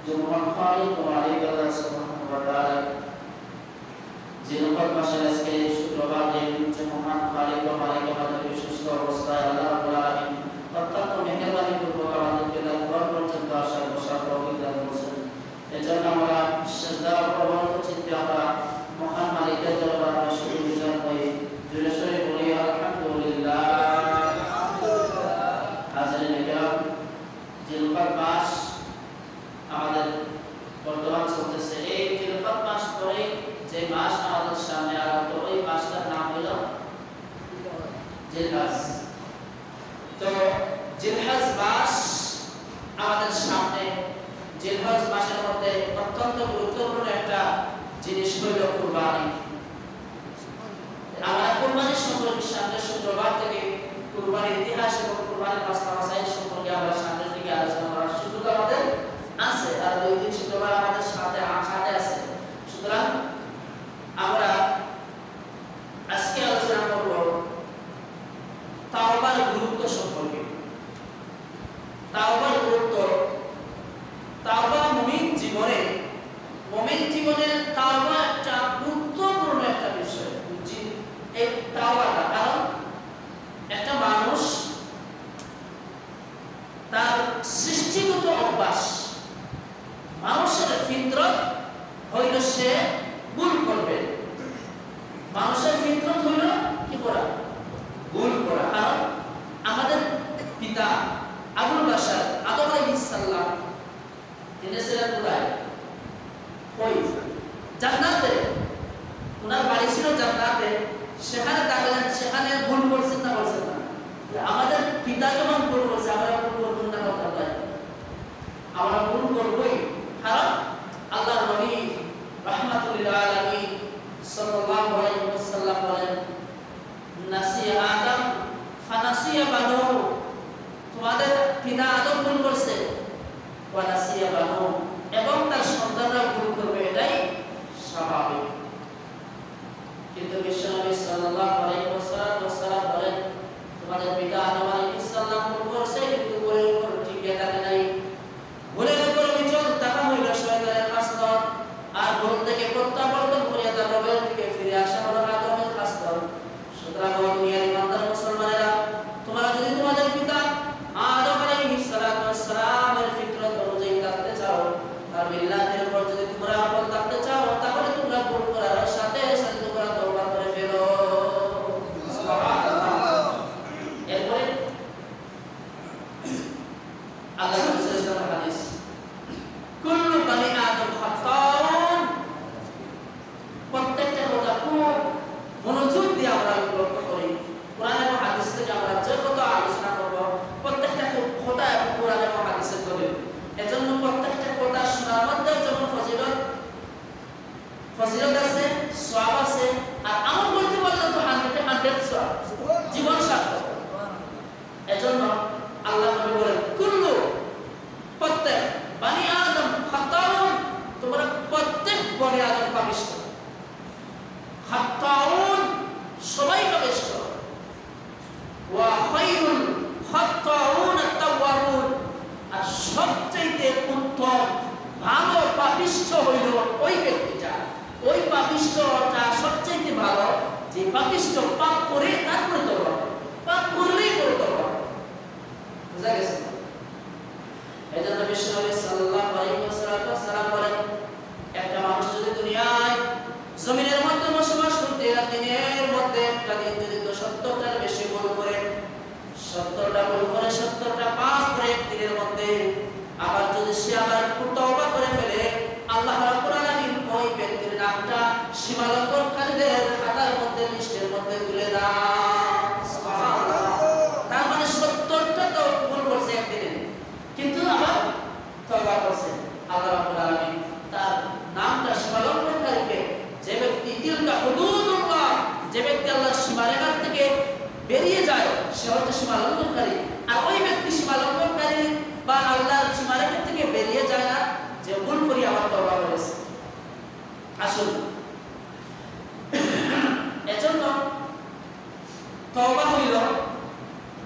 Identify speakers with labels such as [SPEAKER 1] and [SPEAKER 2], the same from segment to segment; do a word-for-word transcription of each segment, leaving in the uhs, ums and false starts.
[SPEAKER 1] জুমআর খালিক ও মালিক আল্লাহ সুবহানাহু ওয়া তাআলা জিলকদ মাসের আজকে শুক্রবার দিন যে মহান খালিক ও মালিক আমাদের সুস্থ অবস্থায় আল্লাহ রাব্বুল আলামিন অত্যন্ত মেহেরবানি পূর্বক আমাদেরকে ঘর পর্যন্ত আসার বসার তৌফিক দান করেছেন। এজন্য আমরা সিজদা অবনত চিত্তে আমরা মহান মালিকের দরবারে আমরা শুকর গুজার হই, জোরে সোরে বলি আলহামদুলিল্লাহ। হাজিরিন কিরাম, জিলকদ মাস আমাদের বর্তমান চলতেছে। এই জিলকদ মাস পরে যে মাস আমাদের সামনে আগত, ওই মাসটার নাম হলো জিলহজ। তো জিলহজ মাস আমাদের সামনে। জিলহজ মাসের মধ্যে অত্যন্ত গুরুত্বপূর্ণ একটা জিনিস হইল কুরবানি। আমরা কুরবানির সম্পর্কে সামনে শুক্রবার থেকে কুরবানির ইতিহাস এবং কুরবানির মাসলা মাসাইল সম্পর্কে আমরা সামনের দিকে আলোচনা করার সুযোগ আমাদের আছে। আর দুই দিন শুক্রবার আমাদের সাথে সাথে আছে। সুতরাং আমরা আজকে আলোচনা করব তাওবার গুরুত্ব সম্পর্কে। তাওবার গুরুত্ব, তাওবা মুমিন জীবনে মুমিন জীবনে তাওবা একটা গুরুত্বপূর্ণ একটা বিষয়। এই তাওবাটা, কারণ একটা মানুষ তার সৃষ্টিগত অভ্যাস, মানুষের ফিতরত হইল সে ভুল করবে। মানুষের ফিতরত হইল কি করা? ভুল করা। কারণ আমাদের পিতা আবুল বাশার আদম আলাইহিস সালাম তিনি ছিলেন কোথায়? ওই জান্নাতে। ওনার বাড়ি ছিল জান্নাতে। সেখানে থাকলেন, সেখানে ভুল করছেন না বলছেন না? আমাদের পিতা যখন ভুল করছে আমরা ভুল করব না? কথা আমরা ভুল করবই। কারণ আল্লাহর নবী রাহমাতুল লিল আলামিন সাল্লাল্লাহু আলাইহি ওয়াসাল্লাম বলেন, নাসিয়া আদম ফানাসিয়া বানু, তোমাদের পিতা আদম ভুল করছে, ওয়া নাসিয়া বানু, এবং তার সন্তানরা ভুল করবে, এটাই স্বাভাবিক। কিন্তু বিশ্বনবী সাল্লাল্লাহু আলাইহি ওয়াসাল্লাম বলেন, তোমাদের পিতা আদম আলাইহিস সালাম ভুল করছে, কিন্তু ভুলের উপর টিকে থাকে নাই। ভুলের উপর বিচল থাকা হইল শয়তানের খাসলত, আর ভুল থেকে প্রত্যাবর্তন করিয়া তার রবের দিকে ফিরে আসা হলো আদমের খাসলত। সুতরাং ও দুনিয়ার ইমানদার মুসলমানেরা, তোমরা যদি তোমাদের পিতা আদম আলাইহিস সালামের ফিতরত অনুযায়ী থাকতে চাও, তার মিল্লাতের উপর যদি তোমরা আমল থাকতে চাও, তাহলে তোমরা ভুল করার সাথে সাথে তোমরা তওবা করে ফেলো। সুবহানাল্লাহ। এরপরে আল্লাহ রাসূলের হাদিস, কুল্লু বানি আদম খাতাউন, প্রত্যেকটা কথা খুব মনোযোগ দিয়ে আমরা লক্ষ্য করি। কোরআন এবং হাদিস থেকে আমরা যে কথা আলোচনা করব, প্রত্যেকটা কথা এবং কোরআন এবং হাদিসের দলিল। এজন্য প্রত্যেকটা কথা শোনার মধ্যে যেমন ফজিলত ফজিলত আছে, সওয়াব আছে, আর আমল করতে পারলে তো হান্ড্রেডে হান্ড্রেড সওয়াব, জীবন সার্থক। এজন্য আল্লাহ নবী বলেন, কুল্লু, প্রত্যেক বানি আদম খাতাউন, তোমরা প্রত্যেক বনি আদম পাপিষ্ঠ। খাতাউন, সবাই পাপিষ্ঠ। ওয়া খায়রুল খাতাউন আত-তাওয়াবুন, আর সবচেয়ে উত্তম ভালো পাপিষ্ঠ হইল ওই ব্যক্তিটা, ওই পাপিষ্ঠটা সবচেয়ে ভালো যে পাপিষ্ঠ পাপ করে তারপরে তওবা করে, পাপ করলেই করে তওবা। বুঝা গেছে? এজন্য বিশ্বনবী সাল্লাল্লাহু আলাইহি ওয়াসাল্লাম বলেন, একটা মানুষ যদি দুনিয়ায় জমিনের মধ্যে বসবাস করতে দিনের মধ্যে একটা দিন যদি সত্তরটার বেশি ভুল করে, সত্তরটা ভুল করে, সত্তরটা পাপ করে দিনের মধ্যে, আবার যদি সে আবার তওবা করে ফেলে, আল্লাহ রাব্বুল আলামিন ওই ব্যক্তির নামটা সীমালঙ্ঘনকারীদের খাতার মধ্যে, লিস্টের মধ্যে তুলে দেন। সুবহানাল্লাহ। তার মানে সত্তরটা তো ভুল করছে একদিনে, কিন্তু আবার তওবা করছে, আল্লাহ রাব্বুল আলামিন তার নামটা সীমালঙ্ঘনকারীকে, যে ব্যক্তি তিলকা হুদুদুল্লাহ, যে ব্যক্তি আল্লাহর সীমারেখা থেকে বেরিয়ে যায়, সে হচ্ছে সীমালঙ্ঘনকারী। আর ওই ব্যক্তি সীমালঙ্ঘনকারী বা আল্লাহর সীমারেখা থেকে বেরিয়ে যায় না, যে ভুল করি আমার তওবা করেছে। আসুন, এজন্য তওবা হইল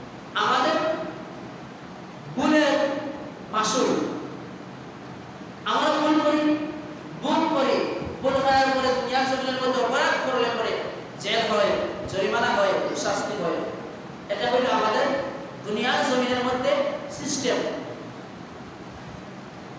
[SPEAKER 1] আমাদের ভুলের মাসুল।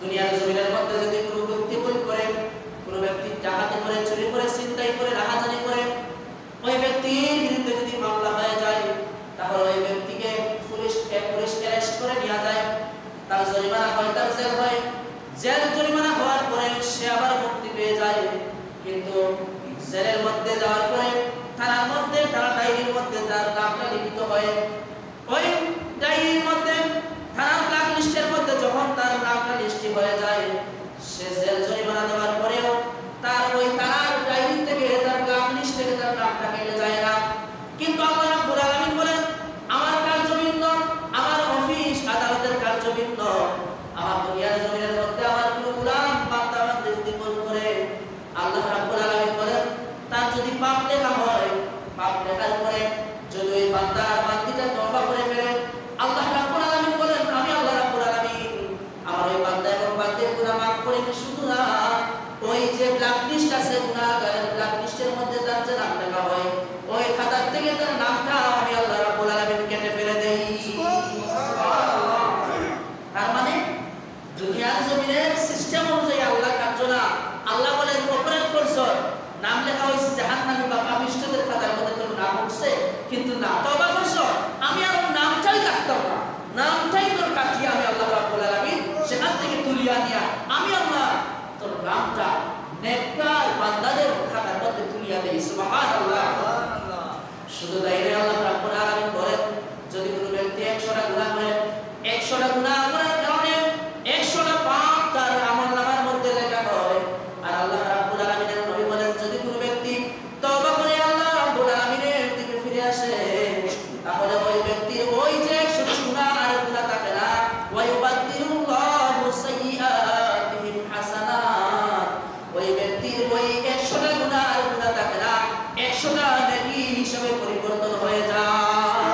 [SPEAKER 1] দুনিয়ার জমিনের মধ্যে যদি কোনো ব্যক্তি ভুল করে, কোনো ব্যক্তি ডাকাতি করে, চুরি করে, ছিনতাই করে, রাহাজানি করে, ওই ব্যক্তির বিরুদ্ধে যদি মামলা হয়ে যায়, তাহলে ওই ব্যক্তিকে পুলিশ পুলিশ অ্যারেস্ট করে নিয়ে যায়, তার জরিমানা হয়, তার জেল হয়। জেল জরিমানা হওয়ার পরে সে আবার মুক্তি পেয়ে যায়। কিন্তু জেলের মধ্যে যাওয়ার পরে থানার মধ্যে, থানা ডায়েরির মধ্যে তার নামটা লিখিত হয়। ওই ডায়েরির মধ্যে, থানার ব্ল্যাক লিস্টের মধ্যে যখন তার নামটা লিস্ট হয়ে যায়, সে জেল জরিমানা দেওয়ার পরেও তার ওই থানার ডায়েরি থেকে, তার ব্ল্যাক লিস্ট থেকে তার নামটা কেটে যায় না। কিন্তু আল্লাহ রাব্বুল আলামিন বলেন, আমার কার্যবিন্দু, আমার অফিস আদালতের কার্যবিন্দু, আমার দুনিয়ার জমিনের মধ্যে আমার কোনো গোলাম বান্দা বান্দী যদি ভুল করে, আল্লাহ রাব্বুল আলামিন বলেন তার যদি পাপ লেখা হয়, পাপ লেখার পরে যদি ওই বান্দা আর বান্দীটা তওবা করে ফেলে, আল্লাহ রাব্বুল আলামিন বলেন আমি আল্লাহ রাব্বুল আলামিন আমার ওই বান্দা এবং বান্দীর গুনাহ মাফ করে দিই। শুধু না, ওই যে ব্ল্যাক লিস্ট আছে, গুনাহগারের ব্ল্যাক লিস্টের মধ্যে তার যে নাম লেখা হয়, ওই খাতার থেকে তার নামটা আমি আল্লাহ রাব্বুল আলামিন কেটে ফেলে দেই। সুবহানাল্লাহ। তার মানে দুনিয়ার জমিনের সিস্টেম অনুযায়ী আল্লাহ কার্য না। আল্লাহ বলেন অপরাধ করছো, নাম লেখা হয়েছে জাহান্নামী বা পাপিষ্ঠদের খাতার মধ্যে তোর নাম উঠছে, কিন্তু না তওবা করছো, আমি আর নামটাই কাটতাম না, নামটাই তোর কাটিয়ে আমি আল্লাহ রাব্বুল আলামিন সেখান থেকে তুলিয়া নিয়া আমি আল্লাহ তোর নামটা নেককার বান্দাদের খাতার মধ্যে তুলিয়া দেই। সুবহানাল্লাহ। শুধু তাই নয়, আল্লাহ রাব্বুল আলামিন বলেন যদি কোনো ব্যক্তি একশোটা গুনাহ করে, একশোটা গুনাহ করার কারণে একশোটা পাপ তার আমলনামার মধ্যে লেখা হয়। আর আল্লাহ রাব্বুল আলামিনের নবী বলেন যদি কোনো ব্যক্তি তওবা করে আল্লাহ রাব্বুল আলামিনের দিকে ফিরে আসে, তাহলে ওই ব্যক্তির ওই যে একশোটা গুনাহ আর গুনাহ থাকে না, ওয়া ইউবাদদিলুল্লাহু সাইয়্যাতিহিম হাসানাত, ওই ব্যক্তির ওই একশোটা গুনাহ আর গুনাহ থাকে না, একশোটা নেকি হিসাবে পরিবর্তন হয়ে যায়।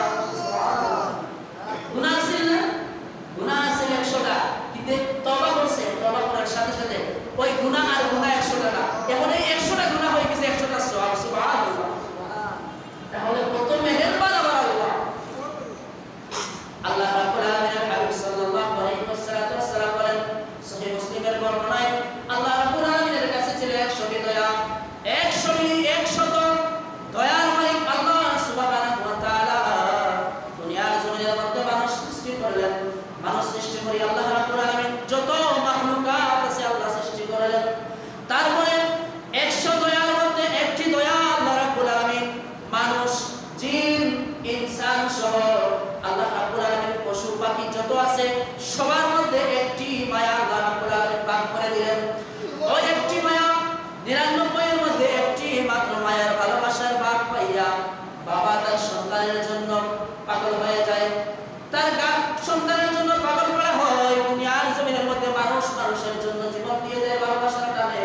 [SPEAKER 1] গুনাহ আছে না, গুনাহ আছে একশোটা, কিন্তু তওবা করছে, তওবা করার সাথে সাথে ওই গুনাহ আর গুনাহ একশোটা না, এখন এই একশোটা গুনাহ হয়ে গেছে একশোটা সওয়াব। সুবহানাল্লাহ। তাহলে কত মেহেরবান আমার আল্লাহ। আল্লাহ রাব্বুল আলামিনের হাবিব সাল্লাল্লাহু আলাইহি ওয়াসাল্লাম বলেন সহিহ মুসলিমের বর্ণনায়, আল্লাহ রাব্বুল আলামিনের কাছে ছিল একশোটি দয়া, একশোটি একশত দয়ার মালিক আল্লাহ সুবহানাহু ওয়া তাআলা দুনিয়ার জমিনের মধ্যে মানুষ সৃষ্টি করলেন। মানুষ সৃষ্টি করে আল্লাহ রাব্বুল আলামিন যত মাখলুকাত আছে আল্লাহ সৃষ্টি করলেন। তারপরে একশো দয়ার মধ্যে একটি দয়া আল্লাহ রাব্বুল আলামিন মানুষ, জিন, ইনসান সহ আল্লাহ রাব্বুল আলামিন পশু পাখি যত আছে সবার মধ্যে একটি মায়া আল্লাহ রাব্বুল আলামিন ভাগ করে দিলেন। ওই একটি মায়া নিরানব্বই এর মধ্যে একটি মাত্র মায়ার ভালোবাসার ভাগ পাইয়া বাবা তার সন্তানের জন্য পাগল হয়ে যায়, তার সন্তানের জন্য পাগল করা হয়। দুনিয়ার জমিনের মধ্যে মানুষ মানুষের জন্য জীবন দিয়ে দেয় ভালোবাসার টানে।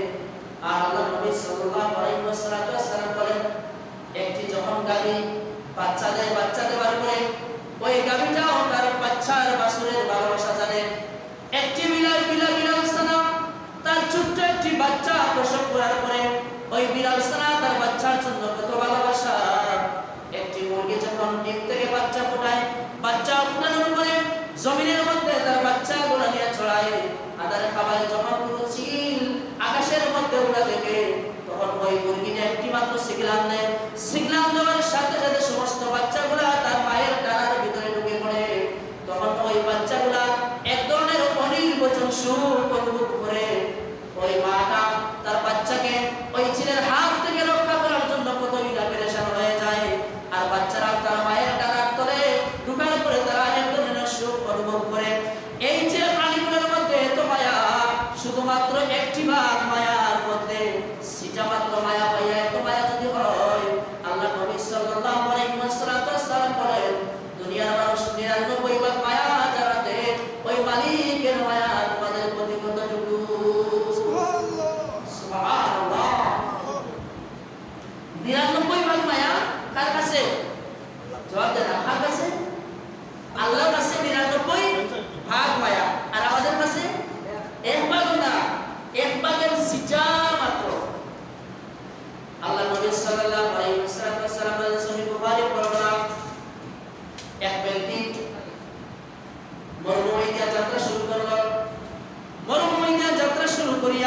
[SPEAKER 1] আর আল্লাহ নবী সাল্লাল্লাহু আলাইহি ওয়াসাল্লাম বলেন একটি যখন গাভী বাচ্চা দেয়, বাচ্চা দেওয়ার পরে ওই গাভীটাও তার বাচ্চার বাছুরের ভালোবাসা জানে। একটি বিড়াল বিড়াল বিড়াল ছানা তার ছোট্ট একটি বাচ্চা প্রসব করার পরে ওই বিড়াল ছানা তার বাচ্চার জন্য কত ভালোবাসা। একটি মুরগি যখন ডিম থেকে বাচ্চা ফোটায়, বাচ্চা ফোটানোর পরে জমিনের মধ্যে তার বাচ্চা গুলা নিয়ে ছড়ায়, আদার খাবার যখন কোনো চিল আকাশের মধ্যে উড়া দেখে, তখন ওই মুরগিটা একটি মাত্র সিগনাল দেয়, সিগনাল দেওয়ার সাথে সাথে সমস্ত বাচ্চাগুলা তার মায়ের ডানার ভিতরে ঢুকে পড়ে। তখন ওই বাচ্চাগুলা এক ধরনের অনির্বচন সুখ অনুভব করে। ওই মাটা তার বাচ্চাকে ওই চিলের হাত থেকে রক্ষা করার জন্য কতই না পেরেশান হয়ে যায়। আর বাচ্চারা তার মায়ের ডানার তলে ঢুকার পরে তারা এক ধরনের সুখ অনুভব করে। এই যে প্রাণীগুলোর মধ্যে এত মায়া, শুধুমাত্র একটি ভাগ মায়ার মধ্যে সেটা মাত্র মায়া পাইয়া এত মায়া যদি হয়, আল্লাহ নবী সাল্লাল্লাহু আলাইহি ওয়াসাল্লাম বলেন দুনিয়ার মানুষ নিরানব্বই ভাগ মায়া যারাতে ওই মালিকের মায়া তোমাদের প্রতি কতটুকু। সুবহানাল্লাহ, সুবহানাল্লাহ। নিরানব্বই ভাগ মায়া কার কাছে? জবাব দেন, কার কাছে? আল্লাহর কাছে নিরানব্বই ভাগ মায়া, আর আমাদের কাছে এক ভাগ না, এক ভাগের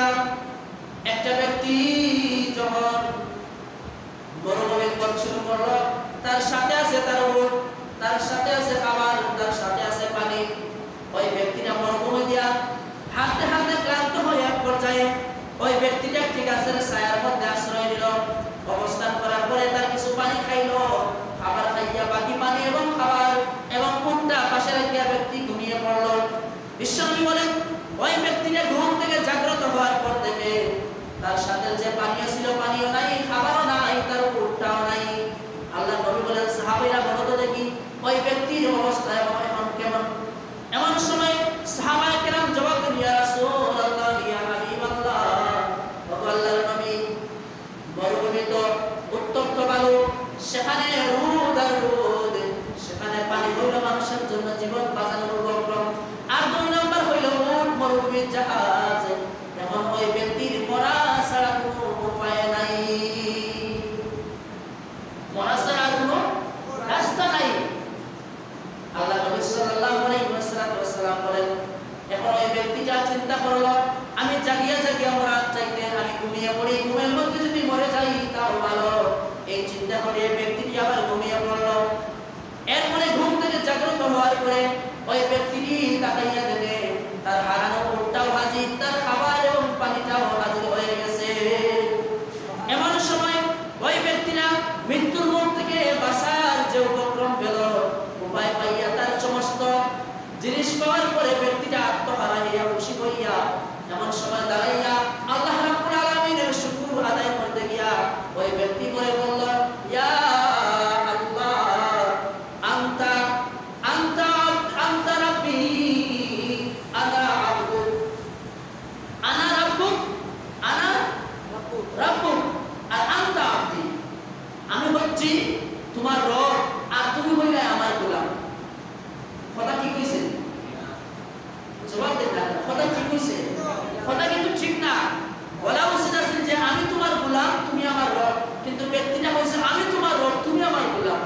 [SPEAKER 1] একটা ব্যক্তি যখন মরুভূমির পথ শুরু করলো, তার সাথে আছে তার উট, তার সাথে আছে খাবার, তার সাথে আছে পানি। ওই ব্যক্তিটা মরুভূমি দিয়া হাঁটতে হাঁটতে ক্লান্ত হয়ে এক পর্যায়ে ওই ব্যক্তিটা ঠিক আছে ছায়ার মধ্যে আশ্রয় নিল। অবস্থান করার পরে তার কিছু পানি খাইলো, খাবার খাইয়া বাকি পানি এবং খাবার এবং উটটা পাশে রাখিয়া ব্যক্তি ঘুমিয়ে পড়লো। বিশ্বনবী বলেন ওই ব্যক্তিটা ঘুম থেকে জাগ্রত হওয়ার পর দেখে তার সাথে যে পানীয় ছিল পানীয় নাই, খাবারও নাই, তার উটটাও নাই। আল্লাহ নবী বলেন সাহাবীরা বলো তো দেখি ওই ব্যক্তির অবস্থা এখন কেমন? এমন সময় সাহাবায়ে কেরাম জবাব দেন, ইয়া রাসূলুল্লাহ, ইয়া হাবিবাল্লাহ, ওগো আল্লাহর নবী, মরুভূমি তো উত্তপ্ত বালু, সেখানে রোদ আর রোদ, সেখানে পানি হইল মানুষের জন্য জীবন বাঁচানোর উপক্রম, আর দুই নম্বর হইল উট মরুভূমির জাহাজ। এখন ওই ব্যক্তির মরা ছাড়া কোনো উপায় নাই, মরা ছাড়া কোনো রাস্তা নাই। আল্লাহ নবী সাল্লাল্লাহু আলাইহি ওয়াসাল্লাম বলেন এখন ওই ব্যক্তিটা চিন্তা করলো, আমি জাগিয়া জাগিয়া মরার চাইতে আমি ঘুমিয়ে পড়ি, ঘুমের মধ্যে যদি মরে যাই তাও ভালো। এই চিন্তা করে ব্যক্তিটি আবার ঘুমিয়ে পড়লো। এরপরে ঘুম থেকে জাগ্রত হওয়ার পরে ওই ব্যক্তিটি তাকাইয়া দেখে তার হারানো উটটাও হাজির, তার খাবার এবং পানিটাও হাজির হয়ে গেছে। এমন সময় ওই ব্যক্তিরা মৃত্যুর মুখ থেকে বাঁচার যে উপক্রম পেল, উপায় পাইয়া তার সমস্ত জিনিস পাওয়ার পরে ব্যক্তিটা আত্মহারা হইয়া খুশি হইয়া এমন সময় দাঁড়াইয়া আল্লাহ রাব্বুল আলামিনের শুকর আদায় করতে গিয়া ওই ব্যক্তি বলে বলল, ইয়া আল্লাহ, আনতা আনতা আনতা রাব্বি, আনা আবদুক, আনা রাব্বুক, আনা রাব্বুক, আর আনতা আবদি, আমি হচ্ছি তোমার রব আর তুমি হইলে আমার গোলাম। কথা কি কইছে? জবাব দেন না, কথা কি কইছে? কথা কিন্তু ঠিক না। বলা উচিত আছে যে আমি তোমার গোলাম, তুমি আমার রব, কিন্তু ব্যক্তিটা কইছে আমি তোমার রব, তুমি আমার গোলাম।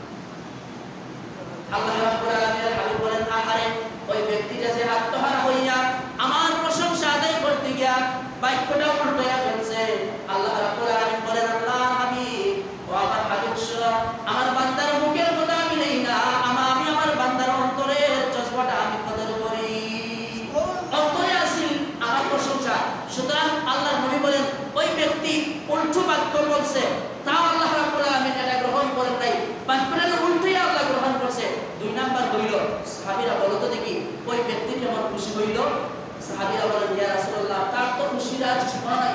[SPEAKER 1] আল্লাহ রাব্বুল আলামিনের হাবিব বলেন, আহারে ওই ব্যক্তিটা যে আত্মহারা হইয়া আমার প্রশংসা আদায় করতে গিয়া বাক্যটা উল্টাইয়া ফেলছে। আল্লাহ রাব্বুল আলামিন বলেন, আল্লাহ হাবিব, ও আমার হাবিব শুনো, আমার বান্দার মুখের কথা আমি নেই না, আমি আমার বান্দার অন্তরের জজবাটা আমি কদর করি, অন্তরে আসি আমার প্রশংসা। সুতরাং আল্লাহ নবী বলেন ওই ব্যক্তি উল্টো বাক্য বলছে, তাও আল্লাহ রাব্বুল আলামিন এটা গ্রহণ করেন নাই, বাক্যটা উল্টোই আল্লাহ গ্রহণ করছে। দুই নাম্বার হইল সাহাবীরা বলো তো দেখি ওই ব্যক্তি কেমন খুশি হইল? সাহাবীরা বলেন, ইয়া রাসূলুল্লাহ, তার তো খুশির আর সীমা নাই।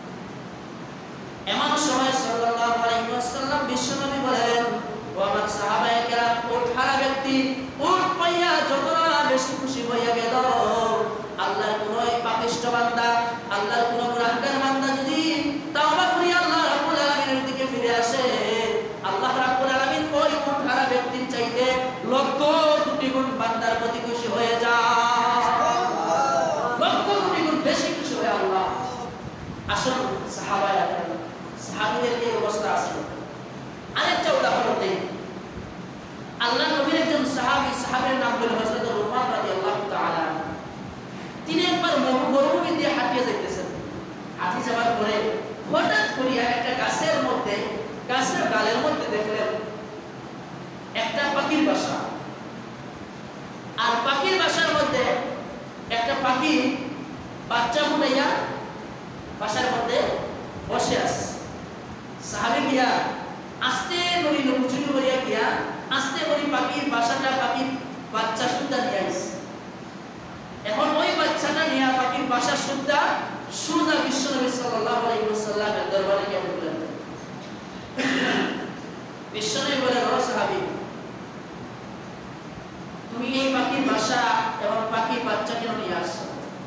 [SPEAKER 1] এমন সময় সাল্লাল্লাহু আলাইহি ওয়াসাল্লাম বিশ্বনবী বলেন, ও আমার সাহাবায়ে কেরাম, উট হারা ব্যক্তি উট পাইয়া যতটা বেশি খুশি হইয়া গেল, আল্লাহর কোন পাপিষ্ঠ বান্দা, আল্লাহর কোন গুনাহগার বান্দা যদি তাওবা করে আল্লাহ রাব্বুল আলামিনের দিকে ফিরে আসে, আল্লাহ রাব্বুল আলামিন ওই উট হারা ব্যক্তির চাইতে লক্ষ কোটি গুণ বান্দার প্রতি খুশি হয়ে যায়, লক্ষ কোটি গুণ বেশি খুশি হয় আল্লাহ। আসুন সাহাবায়ে কেরাম, সাহাবীদের এই অবস্থা আছে। আরেকটা উদাহরণ দেই। আল্লাহ নবীর একজন সাহাবী, সাহাবীর নাম হলো হযরত রুমান রাদিয়াল্লাহু তাআলা। তিনি একবার মরুভূমি দিয়ে হাঁটিয়ে যাইতেছেন। হাঁটি যাওয়ার পরে হঠাৎ করিয়া একটা গাছের মধ্যে, গাছের ডালের মধ্যে দেখলেন একটা পাখির বাসা। আর পাখির বাসার মধ্যে একটা পাখি বাচ্চা ফুটাইয়া বাসার মধ্যে বসে আছে। সাহাবী গিয়া আস্তে করে লুচুনি করিয়া গিয়া আস্তে করে পাখির বাসাটা, পাখির বাচ্চা সুদ্ধা নিয়ে আসছে। এখন ওই বাচ্চাটা নিয়ে পাখির বাসা সুদ্ধা সোজা বিশ্বনবী সাল্লাল্লাহু আলাইহি ওয়াসাল্লামের দরবারে গিয়ে বললেন। বিশ্বনবী বলেন, ও সাহাবী, তুমি এই পাখির বাসা এবং পাখির বাচ্চা কেন নিয়ে আসছো?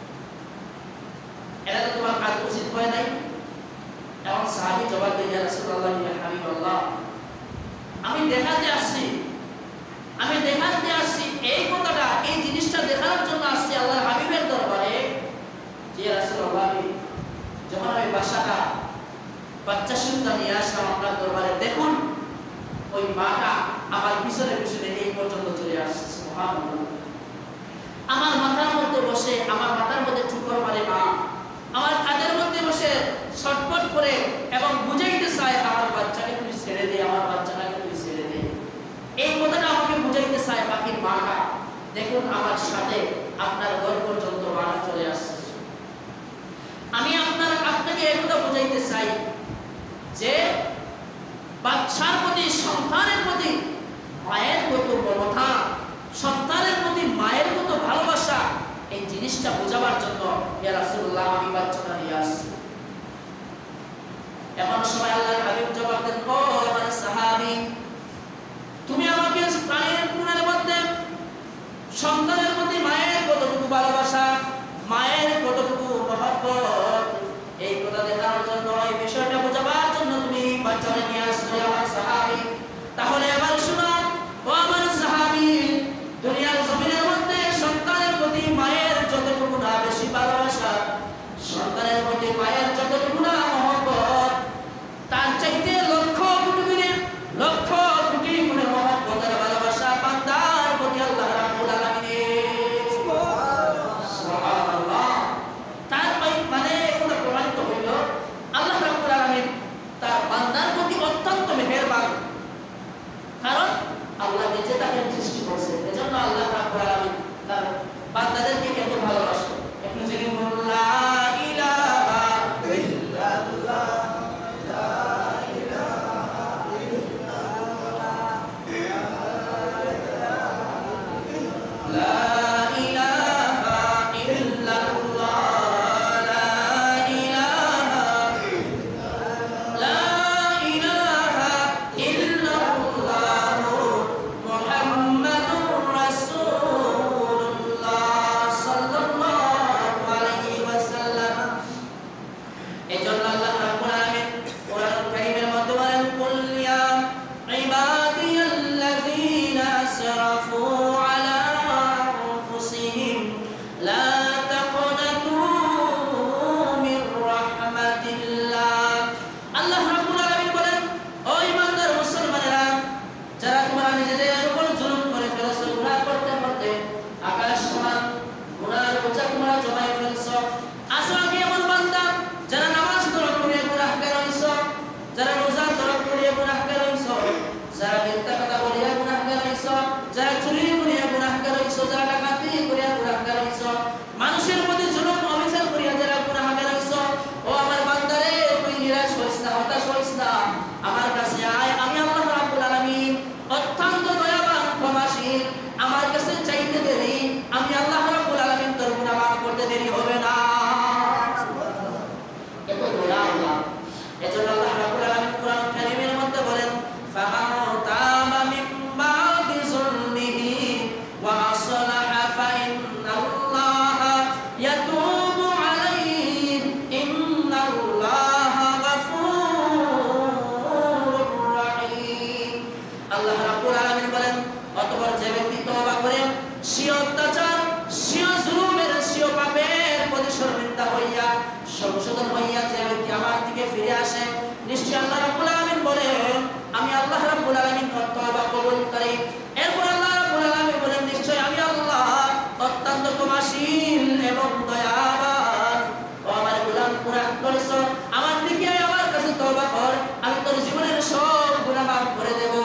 [SPEAKER 1] এটা তো তোমার কাজ উচিত হয় নাই। এবং সাহাবী জবাব দেন, ইয়া রাসূলুল্লাহ, ইয়া হাবিবাল্লাহ, আমি দেখাতে আসছি, আমি দেখাতে আসছি এই কথাটা, এই জিনিসটা দেখানোর জন্য আসছি আল্লাহর হাবিবের দরবারে, যে ইয়া রাসূলুল্লাহ, যখন আমি বাসাটা বাচ্চা সুন্দা নিয়ে আসলাম আপনার দরবারে, দেখুন ওই মাটা আমার পিছনে পিছনে এই পর্যন্ত চলে আসছে। সুবহানাল্লাহ। আমার মাথার মধ্যে বসে, আমার মাথার মধ্যে ঠুকর মারে মা, আমার আপনার ঘর পর্যন্ত বাধা চলে আসছে। আমি আপনার আপনাকে একথা বোঝাইতে চাই যে বাচ্চার প্রতি, সন্তানের প্রতি মায়ের কত মমতা, সন্তানের প্রতি মায়ের কত ভালোবাসা, এই জিনিসটা বোঝাবার জন্য ইয়া রাসূলুল্লাহ আমি বাচ্চাটা নিয়ে আসছি। এমন সময় আল্লাহর হাবিব জবাব দেন, ও আমার সাহাবী, তুমি আমাকে প্রাণের পুনের মধ্যে সন্তানের প্রতি মায়ের কতটুকু ভালোবাসা, মায়ের কতটুকু মহব্বত, এই কথা দেখানোর জন্য, এই বিষয়টা বোঝাবার জন্য তুমি বাচ্চাটা নিয়ে আসলে আমার সাহাবী। তাহলে আবার শোনো ও আমার সাহাবী, দুনিয়ার জমিনের মধ্যে সন্তানের প্রতি মায়ের যতটুকু না বেশি ভালোবাসা, সন্তানের প্রতি মায়ের যতটুকু না মহব্বত, তার চাইতে লক্ষ কোটি গুণে লক্ষ কোটি গুণে মহব্বতের ভালোবাসা বান্দার প্রতি আল্লাহ রাব্বুল আলামিনের। সুবহানাল্লাহ। তার মানে এটা প্রমাণিত হইল আল্লাহ রাব্বুল আলামিন তার বান্দার প্রতি অত্যন্ত মেহেরবান, কারণ আল্লাহ নিজে তাকে সৃষ্টি করেছেন। এজন্য আল্লাহ রাব্বুল আলামিন তার বান্দাদেরকে এত ভালোবাসেন। একটু জেনে বলুন লা ইলাহা ইল্লাল্লাহ, লা ইলাহা ইল্লাল্লাহ, লা ইলাহা ইল্লাল্লাহ, লা ইলাহা লা ইলাহা ইল্লাল্লাহ মুহাম্মাদুর রাসূলুল্লাহ সাল্লাল্লাহু আলাইহি ওয়াসাল্লাম। এজন্য আল্লাহ রাব্বুল আলামিন কোরআন কারীমের মধ্যে বলেন, কুল ইয়া ইবাদিয়াল্লাযীনা আসরাফু আলা আনফুসিহিম লা তাকনাতু মির রাহমাতিল্লাহ। আল্লাহ রাব্বুল আলামিন বলেন, ও ঈমানদার মুসলমানেরা, যারা তোমরা নিজেদের উপর জুলুম করে ফেলেছো, গুনাহ করতে করতে আকাশ সমান গুনাহের বোঝা তোমরা জমাই ফেলছো, আসো আমি এমন বান্দা যারা নামাজ তরক করে গুনাহগার হইছো, যারা রোজা তরক করে গুনাহগার হইছো, যারা মিথ্যা কথা বলিয়া গুনাহগার হইছো, যারা চুরি করিয়া গুনাহগার হইছো, যারা ডাকাতি করিয়া গুনাহগার হইছো, মানুষের প্রতি জুলুম অবিচার করিয়া যারা গুনাহগার হইছো, ও আমার বান্দারে তুই নিরাশ হইস না, হতাশ হইস না, আমার কাছে আয়, আমি আল্লাহ রাব্বুল আলামিন অত্যন্ত দয়াবান ক্ষমাশীল, আমার কাছে চাইতে দেরি, আমি আল্লাহ রাব্বুল আলামিন তোর গুনাহ মাফ করতে দেরি হবে না। এত দয়া আল্লাহ। এজন্য আল্লাহ রাব্বুল আলামিন কোরআন কারীমের মধ্যে বলেন, ফামান তাবা মিন বাদি যুলমিহি ওয়া আসলাহা ফাইন্নাল্লাহা ইয়াতুবু আলাইহি ইন্নাল্লাহা গফুরুর রাহিম। আল্লাহ রাব্বুল আলামিন বলেন, অতঃপর যে ব্যক্তি তওবা করে স্বীয় অত্যাচার, স্বীয় জুলুমের, স্বীয় পাপের প্রতি শর্মিন্দা হইয়া, সংশোধন হইয়া যে ব্যক্তি আমার দিকে ফিরে আসে, নিশ্চয় আল্লাহ রাব্বুল আলামিন বলেন আমি আল্লাহ রাব্বুল আলামিন তওবা কবুল করি। এরপর আল্লাহ রাব্বুল আলামিন বলেন, নিশ্চয় আমি আল্লাহ অত্যন্ত ক্ষমাশীল এবং দয়াবান। ও আমার গোলাম, গুনাহ করেছো, আমার দিকে আয়, আমার কাছে তওবা কর, আমি তোর জীবনের সব গুনাহ মাফ করে দেব।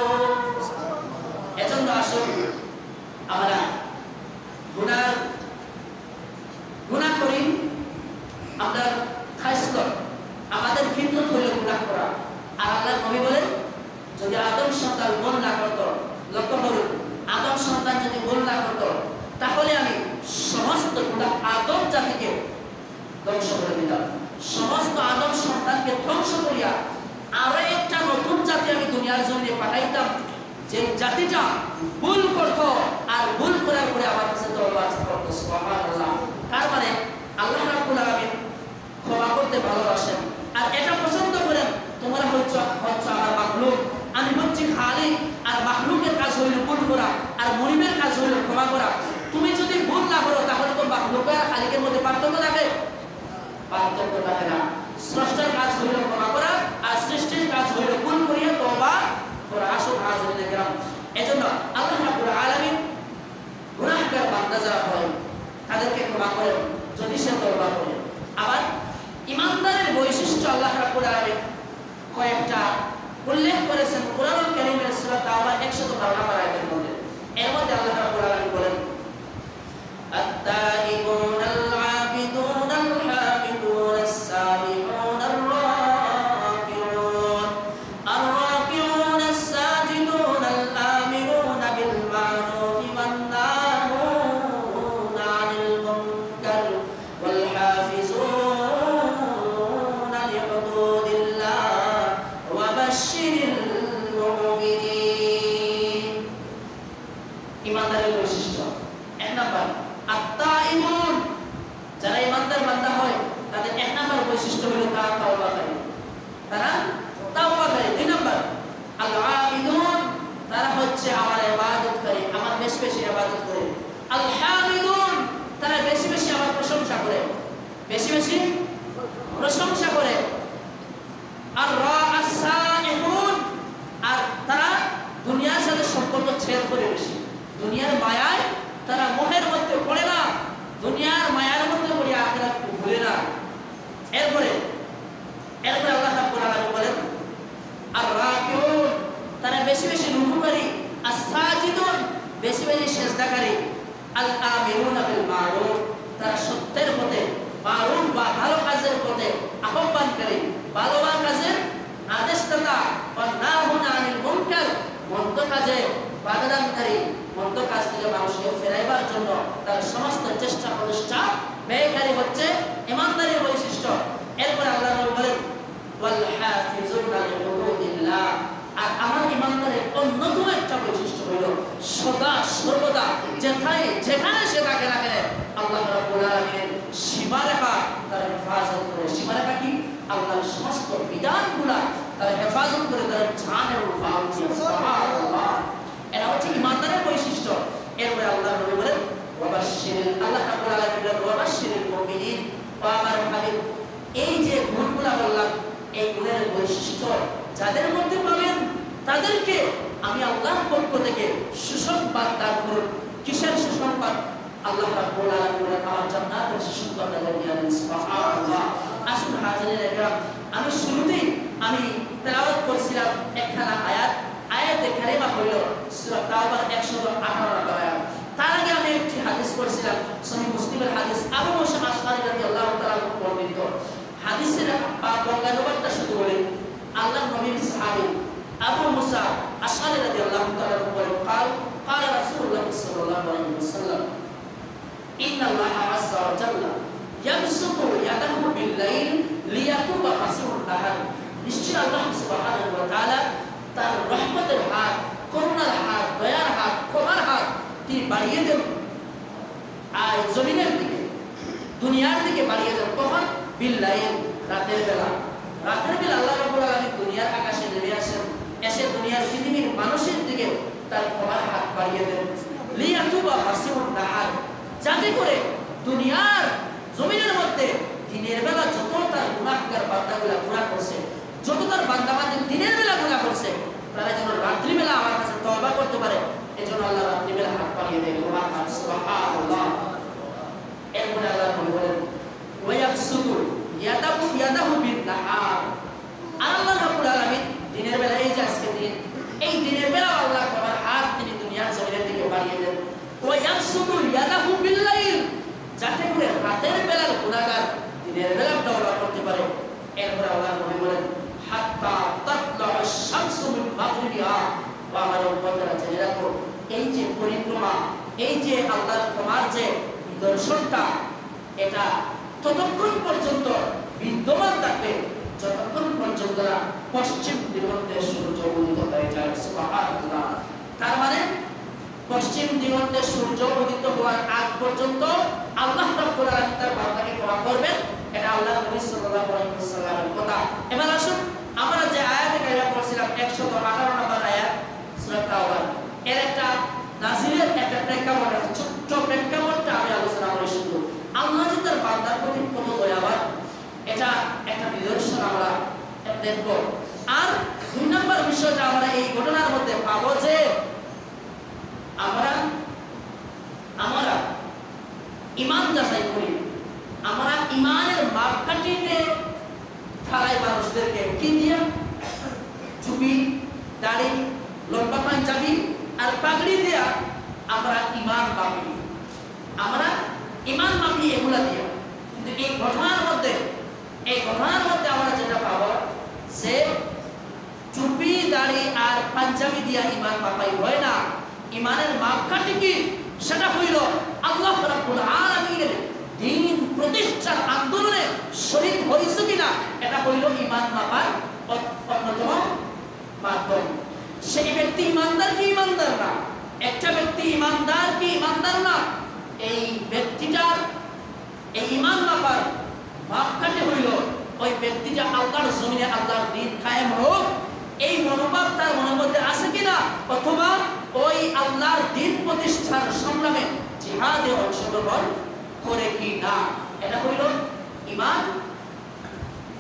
[SPEAKER 1] এজন্য আসুন আমরা গুনাহ গুনাহ করি, আমরা খাসলত আমাদের ফিতরত হইল গুনাহ করা। আর আল্লাহ নবী বলেন, যদি আদম সন্তান ভুল না করত, লক্ষ্য করুন, আদম সন্তান যদি ভুল না করত, তাহলে আমি সমস্ত গোটা আদম জাতিকে ধ্বংস করে দিতাম। সমস্ত আদম সন্তানকে ধ্বংস করিয়া আরো একটা নতুন জাতি আমি দুনিয়ার জমিনে পাঠাইতাম, যে জাতিটা ভুল করত আর ভুল করার পরে আমার কাছে তওবা করত। সুবহানাল্লাহ। তার মানে আল্লাহ রাব্বুল আলামিন ক্ষমা করতে ভালোবাসেন, আর এটা পছন্দ করেন। তোমরা হচ্ছে হচ্ছে আমার মাখলুক, আমি হচ্ছি খালিক, আর মাখলুকের কাজ হইল ভুল করা, আর মুনিবের কাজ হইল ক্ষমা করা। তুমি যদি ভুল না করো, তাহলে তো মাখলুক আর খালিকের মধ্যে পার্থক্য থাকে? পার্থক্য থাকে না। স্রষ্টার কাজ হইল ক্ষমা করা, আর সৃষ্টির কাজ হইল ভুল করিয়া তওবা করা। আসুন হাজিরিন কিরাম, এজন্য আল্লাহ রাব্বুল আলামিন গুনাহগার বান্দা যারা হয় তাদেরকে ক্ষমা করেন যদি সে তওবা করে। আবার ইমানদারের বৈশিষ্ট্য আল্লাহ রাব্বুল আলামিন কয়েকটা উল্লেখ করেছেন কোরআনুল কারীমের সূরা তাওবা একশো বারো নম্বর আয়াতের মধ্যে। এর মধ্যে আল্লাহ রাব্বুল আলামিন বলেন, প্রশংসা করে। আর রাসাইহুন, আর তারা দুনিয়ার সাথে সম্পর্ক ছেড়ে করে বেশি, দুনিয়ার মায়ায় তারা মোহের মধ্যে পড়ে না, দুনিয়ার মায়ার মধ্যে পড়ে আখিরাত ভুলে না। এরপরে এরপরে আল্লাহ রাব্বুল আলামিন বলেন আর রাকিউন, তারা বেশি বেশি রুকুকারী, as-সাজিদুন, বেশি বেশি সিজদাকারী, আল আমিরুনা বিল মারুফ, তারা সত্যের পথে, মারুফ বা ভালো কাজের পথে আহ্বানকারী, ভালো কাজের আদেশদাতা, ওয়া নাহুনা আনিল মুনকার, মন্দ কাজে বাধাদানকারী, মন্দ কাজ থেকে মানুষকে ফেরাইবার জন্য তার সমস্ত চেষ্টা প্রচেষ্টা ব্যয়কারী হচ্ছে ঈমানদারের বৈশিষ্ট্য। এরপরে আল্লাহ বলেন ওয়াল হাফিজুনা লিহুদুদিল্লাহ, আর আমার ঈমানদারের অন্যতম একটা বৈশিষ্ট্য হইল সদা সর্বদা যেখানে যেখানে সে থাকে না কেন আল্লাহ রাব্বুল আলামিনের সীমারেখা তার হেফাজত করে। সীমারেখা কি? আল্লাহর সমস্ত বিধানগুলা তার হেফাজত করে, তার জানের উপায়। সুবহানাল্লাহ, এটা হচ্ছে ঈমানদারের বৈশিষ্ট্য। এরপরে আল্লাহ নবী বলেন ওয়াবাশশিরিল, আল্লাহ রাব্বুল আলামিন বলেন ওয়াবাশশিরিল মুমিনিন, ও আমার হাবিব, এই যে গুণগুলা বললাম এই গুণের বৈশিষ্ট্য যাদের মধ্যে পাবেন তাদেরকে আমি আল্লাহর পক্ষ থেকে সুসংবাদ দান করুন। কিসের সুসংবাদ? আল্লাহ রাব্বুল আলামিন বলেন আমার জান্নাতের সুসংবাদ দান করেন। সুবহানাল্লাহ। আসুন হাজিরিন একরাম, আমি শুরুতেই আমি তেলাওয়াত করছিলাম একখানা আয়াত, আয়াতে কারিমা হইল সূরা তাওবার একশো আঠারো নম্বর আয়াত। তার আগে আমি একটি হাদিস পড়ছিলাম, সহিহ মুসলিমের হাদিস, আবু মুসা আশআরী রাদিয়াল্লাহু তাআলা বর্ণিত হাদিসের বর্ণনাটা শুধু বলি। আল্লাহর নবীর সাহাবী আবু মুসা আশআরী রাদিয়াল্লাহু তাআলা বলেন قال قال رسول الله صلى الله عليه وسلم ان الله عز وجل يبسط يده بالليل ليتوب مسيح النهار, নিশ্চয় আল্লাহ সুবহানাহু ওয়া তাআলা তার রহমতের হাত, করুণার হাত, দয়ার হাত, ক্ষমার হাত তিনি বাড়িয়ে দেন আর জমিনের দিকে, দুনিয়ার দিকে বাড়িয়ে দেন। কখন? বিল্লাইল, রাতের বেলা। রাতের বেলা আল্লাহ রাব্বুল আলামিন দুনিয়ার আকাশে নেমে আসেন, এসে দুনিয়ার পৃথিবীর মানুষের দিকে তার ক্ষমার হাত বাড়িয়ে দেন। লিয়াতুবা মাসিউন নাহার, যাতে করে দুনিয়ার জমিনের মধ্যে দিনের বেলা যত তার গুনাহগার বান্দাগুলা গুনাহ করছে, যত তার বান্দাবান্দি দিনের বেলা গুনাহ করছে, তারা যেন রাত্রি বেলা আমার কাছে তওবা করতে পারে, এজন্য আল্লাহ রাত্রি বেলা হাত বাড়িয়ে দেন। সুবহানাল্লাহ। এরপরে আল্লাহ বলেন ওয়ায়াবসুতু ইয়াদাহু ইয়াদাহু বিন নাহার, আল্লাহ রাব্বুল আলামিন দিনের বেলা, এই যে আজকে দিন, এই দিনের বেলা আল্লাহ তাআলার হাত তিনি দুনিয়ার জমিনের দিকে বাড়িয়ে দেন। ওয়ায়াবসুতু ইয়াদাহু বিল্লাইল, যাতে করে রাতের বেলার গুনাহগার দিনের বেলা তওবা করতে পারে। এরপরে আল্লাহ নবী বলেন হাত্তা তাতলা আশ-শামসু মিন মাগরিবিহা, ওয়া আমার উম্মতেরা জেনে রাখো এই যে পরিক্রমা, এই যে আল্লাহর ক্ষমার যে নিদর্শনটা, এটা ততক্ষণ পর্যন্ত বিদ্যমান থাকবে যতক্ষণ পর্যন্ত পশ্চিম দিগন্তে সূর্য উদিত হয়ে যায়। সুবহানাল্লাহ। তার মানে পশ্চিম দিগন্তে সূর্য উদিত হওয়ার আগ পর্যন্ত আল্লাহ রাব্বুল আলামিন তার বান্দাকে ক্ষমা করবেন, এটা আল্লাহর নবী সাল্লাল্লাহু আলাইহি ওয়াসাল্লামের কথা। এবার আসুন আমরা যে আয়াতে কারিমা পড়ছিলাম একশো আঠারো নম্বর আয়াত সূরা তাওবা, এর একটা নাজিলের একটা প্রেক্ষাপট, ছোট্ট প্রেক্ষাপটটা আমি আলোচনা করি। শুধু আল্লাহ যে তার বান্দার প্রতি কত দয়াবান, এটা একটা নিদর্শন আমরা দেখব। আর দুই নম্বর বিষয়টা আমরা এই ঘটনার মধ্যে পাবো যে আমরা আমরা ঈমান যাচাই করি, আমরা ঈমানের মাপকাঠিতে ঢালাই মানুষদেরকে কি দিয়ে? টুপি, দাড়ি, লম্বা পাঞ্জাবি আর পাগড়ি দিয়া আমরা ঈমান মাপি, আমরা ঈমান মাপি এগুলা দিয়ে। কিন্তু এই ঘটনার মধ্যে এই ঘটনার মধ্যে আমরা যেটা পাবো সে টুপি, দাড়ি আর পাঞ্জাবি দিয়া ঈমান মাপাই হয় না। ঈমানের মাপকাঠি কি? সেটা হইল আল্লাহ রাব্বুল আলামিনের দ্বীন প্রতিষ্ঠার আন্দোলনে শরীক হইছে কিনা, এটা হইল ঈমান মাপার অন্যতম মাধ্যম। সেই ব্যক্তি ঈমানদার কি ঈমানদার না? একটা ব্যক্তি ঈমানদার কি ঈমানদার না, এই ব্যক্তিটার এই ঈমান মাপার মাপকাঠি হইল ওই ব্যক্তিটা আল্লাহর জমিনে আল্লাহর দ্বীন কায়েম হোক, এই মনোভাব তার মনের মধ্যে আছে কিনা, অথবা ওই আল্লাহর দ্বীন প্রতিষ্ঠার সংগ্রামে জিহাদে অংশগ্রহণ করে কি না, এটা হইল ঈমান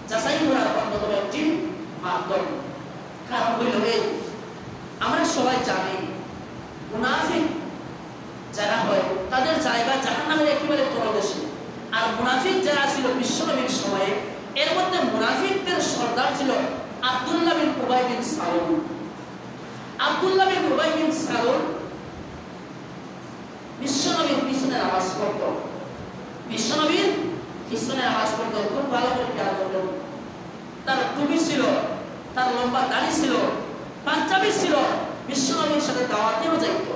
[SPEAKER 1] যাচাই করার অন্যতম একটি মাধ্যম। কারণ হইল এই, আমরা সবাই জানি মুনাফিক যারা হয় তাদের জায়গা জাহান্নামের একেবারে তলদেশে। আর মুনাফিক যারা ছিল বিশ্বনবীর সময়ে, এর মধ্যে মুনাফিকদের সর্দার ছিল আব্দুল্লাহ বিন উবাই বিন সালুল। আব্দুল্লাহ বিন উবাই বিন সালুল বিশ্বনবীর পিছনে নামাজ পড়ত, বিশ্বনবীর পিছনে নামাজ পড়ত। খুব ভালো করে খেয়াল করবেন, তার টুপি ছিল, তার লম্বা দাড়ি ছিল, পাঞ্জাবি ছিল, বিশ্বনবীর সাথে দাওয়াতেও যাইত,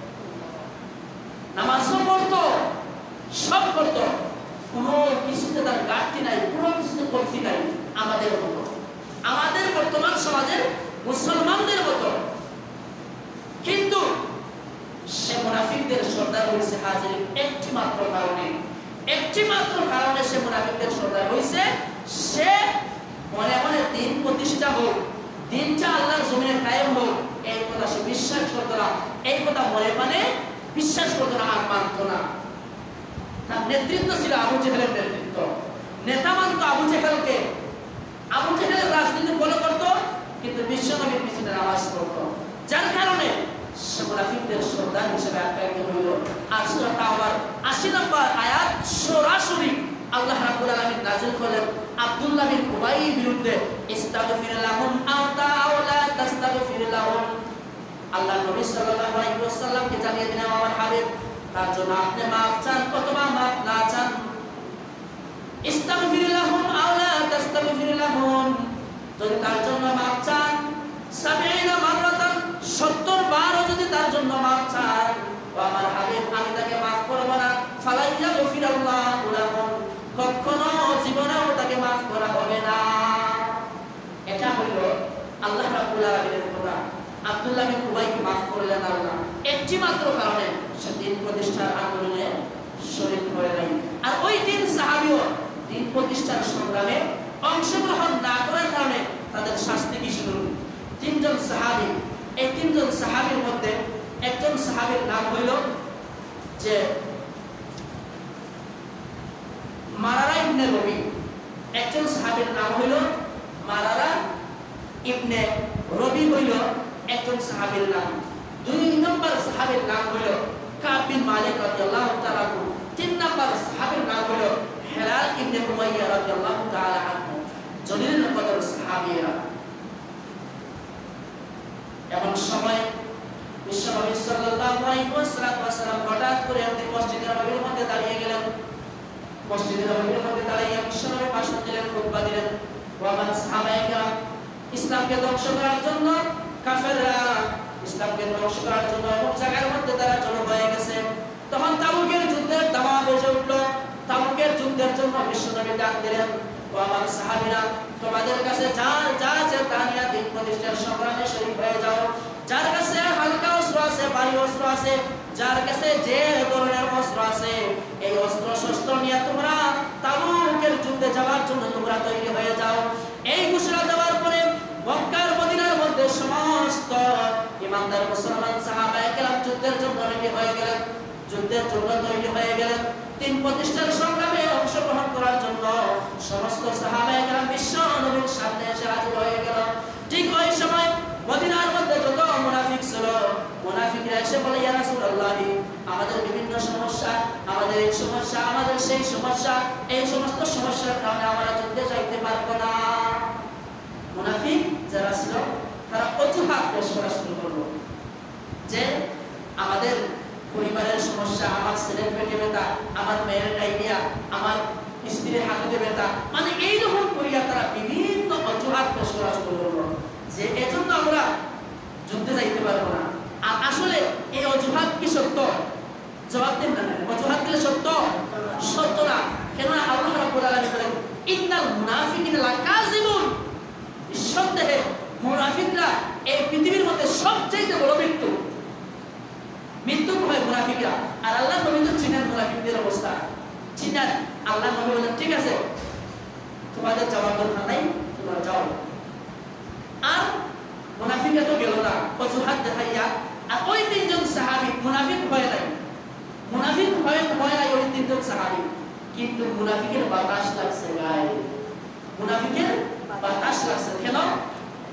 [SPEAKER 1] নামাজও পড়তো, সব করতো, কোনো কিছুতে তার ঘাটতি নাই, কোনো কিছুতে কমতি নাই। আমাদের মতো, আমাদের বর্তমান সমাজের মুসলমানদের মতো। কিন্তু সে মুনাফিকদের সর্দার হয়েছে হাজির একটি মাত্র কারণে, একটি মাত্র কারণে সে মুনাফিকদের সর্দার হয়েছে। সে মনে মনে দিন প্রতিষ্ঠা হোক, দিনটা আল্লাহর জমিনে কায়েম হোক, এই কথা সে বিশ্বাস করতো না। এই কথা মনে মানে বিশ্বাস করতো না, আর মানত না। তার নেতৃত্ব ছিল আবু জেহেলের নেতৃত্ব, নেতা মানত আবু জেহেলকে। আবু জেহেলের রাজনীতি ফলো করতো, কিন্তু বিশ্বনবীর পিছনে নামাজ পড়তো, যার কারণে সে মুনাফিকদের সর্দার হিসেবে আখ্যায়িত হইল। আর সূরা তাওবার আশি নম্বর আয়াত সরাসরি আল্লাহ রাব্বুল আলামিন নাযিল করলেন আব্দুল্লাহ বিন উবাইর বিরুদ্ধে, ইস্তাগফির লাহুম আও তাও লা তাস্তাগফির লাহুম। আল্লাহ নবী সাল্লাল্লাহু আলাইহি ওয়াসাল্লামকে জানিয়ে দিলেন, আমার হাবিব, তার জন্য আপনি মাফ চান অথবা মাফ না চান, ইস্তাগফির লাহুম আও লা তাস্তাগফির লাহুম, যদি তার জন্য মাফ চান সাবিনা মাররাতান, সত্তর বারও যদি তার জন্য মাফ চান, ও আমার হাবিব, আমি তাকে মাফ করব না, ফালাইয়া গফিরাল্লাহু লাহুম, কখনো জীবনেও তাকে মাফ করা হবে না। এটা হইল আল্লাহ রাব্বুল আলামিনের কথা। আব্দুল্লাহ বিন উবাইকে মাফ করলেন আল্লাহ একটি মাত্র কারণে, সে দিন প্রতিষ্ঠার আন্দোলনে শরীক হয়ে নাই। আর ওই তিন সাহাবীও দিন প্রতিষ্ঠার সংগ্রামে অংশগ্রহণ না করার কারণে তাদের শাস্তি কি ছিল? তিনজন সাহাবী। এই তিনজন সাহাবীর মধ্যে একজন সাহাবীর নাম হইল যে মারারা ইবনে রবি, একজন সাহাবীর নাম হইল মারারা ইবনে রবি হইল একজন সাহাবীর নাম। দুই নম্বর সাহাবীর নাম হইল কাব বিন মালিক রাদিয়াল্লাহু তাআলা আনহু। তিন নম্বর সাহাবীর নাম হইল হেলাল ইবনে উমাইয়া রাদিয়াল্লাহু তাআলা আনহু। জলিল কদর সাহাবীরা। এমন সময় বিশ্বনবী সাল্লাল্লাহু আলাইহি ওয়াসাল্লাম হঠাৎ করে একদিন মসজিদের নববীর মধ্যে দাঁড়িয়ে গেলেন। মসজিদের নববীর মধ্যে দাঁড়িয়ে বিশ্বনবী ভাষণ দিলেন, খুতবা দিলেন। ও আমার সাহাবায়ে কেরাম, ইসলামকে ধ্বংস করার জন্য কাফেররা ইসলামকে ধ্বংস করার জন্য এক জায়গার মধ্যে তারা জড়ো হয়ে গেছে। তখন তাবুকের যুদ্ধের দামা বেজে উঠল। তাবুকের যুদ্ধের জন্য বিশ্বনবী ডাক দিলেন, ও আমার সাহাবীরা, তোমাদের কাছে যা যা আছে তা নিয়ে দিন প্রতিষ্ঠার সংগ্রামে শরীক হয়ে যাও। যার কাছে হালকা অস্ত্র আছে, ভারী অস্ত্র আছে, যার কাছে যে ধরনের অস্ত্র আছে, এই অস্ত্র শস্ত্র নিয়ে তোমরা তাবুকের যুদ্ধে যাওয়ার জন্য তোমরা তৈরি হয়ে যাও। এই ঘোষণা দেওয়ার পরে মক্কার মদিনার মধ্যে সমস্ত ইমানদার মুসলমান সাহাবায়ে কেরাম যুদ্ধের জন্য রেডি হয়ে গেলেন, যুদ্ধের জন্য তৈরি হয়ে গেলেন। তিন প্রতিষ্ঠার সংগ্রামে অংশগ্রহণ করার জন্য সমস্ত সাহাবায়ে কেরাম বিশ্ব নবীর সামনে এসে হাজির হয়ে গেল। ঠিক ওই সময় মদিনার মধ্যে যত মুনাফিক ছিল, মুনাফিকরা এসে বলে, ইয়া রাসূলুল্লাহ, আমাদের বিভিন্ন সমস্যা, আমাদের এই সমস্যা, আমাদের সেই সমস্যা, এই সমস্ত সমস্যার কারণে আমরা যুদ্ধে যাইতে পারবো না। মুনাফিক যারা ছিল তারা অজুহাত পেশ করা শুরু করলো যে আমাদের পরিবারের সমস্যা, আমার ছেলের পেটে ব্যথা, আমার মেয়ের ডায়রিয়া, আমার স্ত্রীর হাতে ব্যথা, মানে এইরকম করিয়া তারা বিভিন্ন অজুহাত পেশ করা শুরু করলো যে এজন্য আমরা যুদ্ধে যাইতে পারবো না। আর আসলে এই অজুহাত কি সত্য? জবাব দেন না, অজুহাত কি সত্য? সত্য না। কেন? আল্লাহ রাব্বুল আলামিন বলেন, ইন্নাল মুনাফিকিনা লাকাযিবুন, নিঃসন্দেহে মুনাফিকরা এই পৃথিবীর মধ্যে সবচেয়ে বড় মৃত্যু। মৃত্যু হয় মুনাফিকরা। আর আল্লাহ নবী তো চিনেন মুনাফিকদের অবস্থা, চিনেন। আল্লাহ নবী বলেন, ঠিক আছে, তোমাদের যাওয়ার দরকার নাই, তোমরা যাও। আর মুনাফিকরা তো গেল না, অজুহাত দেখাইয়া। আর ওই তিনজন সাহাবী মুনাফিক হয় নাই, মুনাফিক হয় হয় নাই ওই তিনজন সাহাবী, কিন্তু মুনাফিকের বাতাস লাগছে গায়ে, মুনাফিকের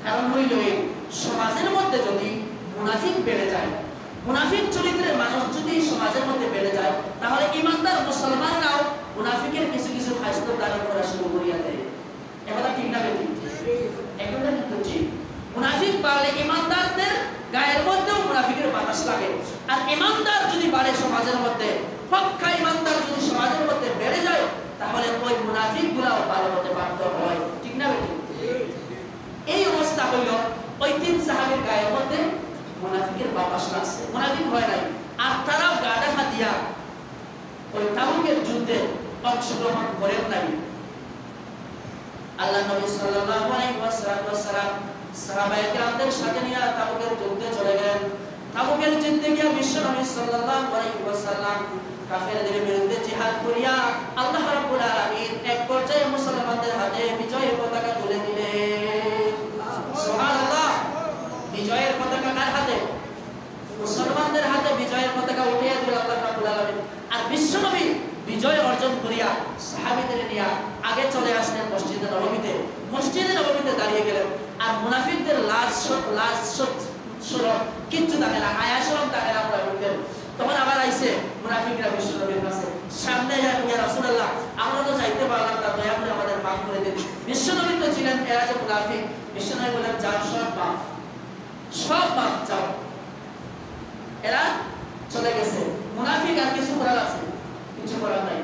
[SPEAKER 1] কারণ হইল এই সমাজের মধ্যে যদি মুনাফিক বেড়ে যায়, মুনাফিক চরিত্রের মানুষ যদি সমাজের মধ্যে বেড়ে যায়, তাহলে ইমানদার মুসলমানরাও মুনাফিকের কিছু কিছু খাসিয়ত ধারণ করা শুরু করিয়া দেয়। এবার ঠিক না বেঠিক? এগুলো কিন্তু ঠিক। মুনাফিক বাড়লে ইমানদারদের গায়ের মধ্যেও মুনাফিকের বাতাস লাগে। আর ইমানদার যদি বাড়ে সমাজের মধ্যে, পক্কা ইমানদার যদি সমাজের মধ্যে বেড়ে যায়, তাহলে ওই মুনাফিকগুলাও ভালো হতে বাধ্য হয়। ঠিক না বেঠিক? এই অবস্থা হইল ওই তিন সাহাবীর গায়ের মধ্যে মুনাফিকের বাতাস লাগছে, মুনাফিক হয় নাই। আর তারাও গা ঢাকা দিয়া ওই তাবুকের যুদ্ধে অংশগ্রহণ করেন নাই। আল্লাহ নবী সাল্লাল্লাহু আলাইহি ওয়াসাল্লাম সাহাবায়ে কেরামদের সাথে নিয়ে তাবুকের যুদ্ধে চলে গেলেন। তাবুকের যুদ্ধে গিয়ে বিশ্ব নবী সাল্লাল্লাহু আলাইহি ওয়াসাল্লাম কাফেরদের বিরুদ্ধে জিহাদ করিয়া আল্লাহ রাব্বুল আলামিন এক পর্যায়ে মুসলমানদের হাতে বিজয়ের পতাকা তুলে দিলেন। সুবহানাল্লাহ! বিজয়ের পতাকা কার হাতে? মুসলমানদের হাতে বিজয়ের পতাকা উঠিয়ে দিল আল্লাহ রাব্বুল আলামিন। আর বিশ্ব নবী বিজয় অর্জন করিয়া সাহাবীদের নিয়ে আগে চলে আসলেন মসজিদে নববীতে। মসজিদে নববীতে দাঁড়িয়ে গেলেন। আর মুনাফিকদের লাশ লাশ সরব কিচ্ছু থাকে না, আয়াসরম থাকে না। আমরা বলতেন তখন আবার আইছে মুনাফিকরা বিশ্ব নবীর কাছে, সামনে যায়, ইয়া রাসূলুল্লাহ আমরা তো যাইতে পারলাম না, দয়া করে আমাদের মাফ করে দিন। বিশ্ব নবী তো ছিলেন এরা যে মুনাফিক, বিশ্ব নবী বলেন যাও, সব মাফ, সব মাফ, যাও। এরা চলে গেছে। মুনাফিক আর কিছু করার আছে? কিছু করার নাই।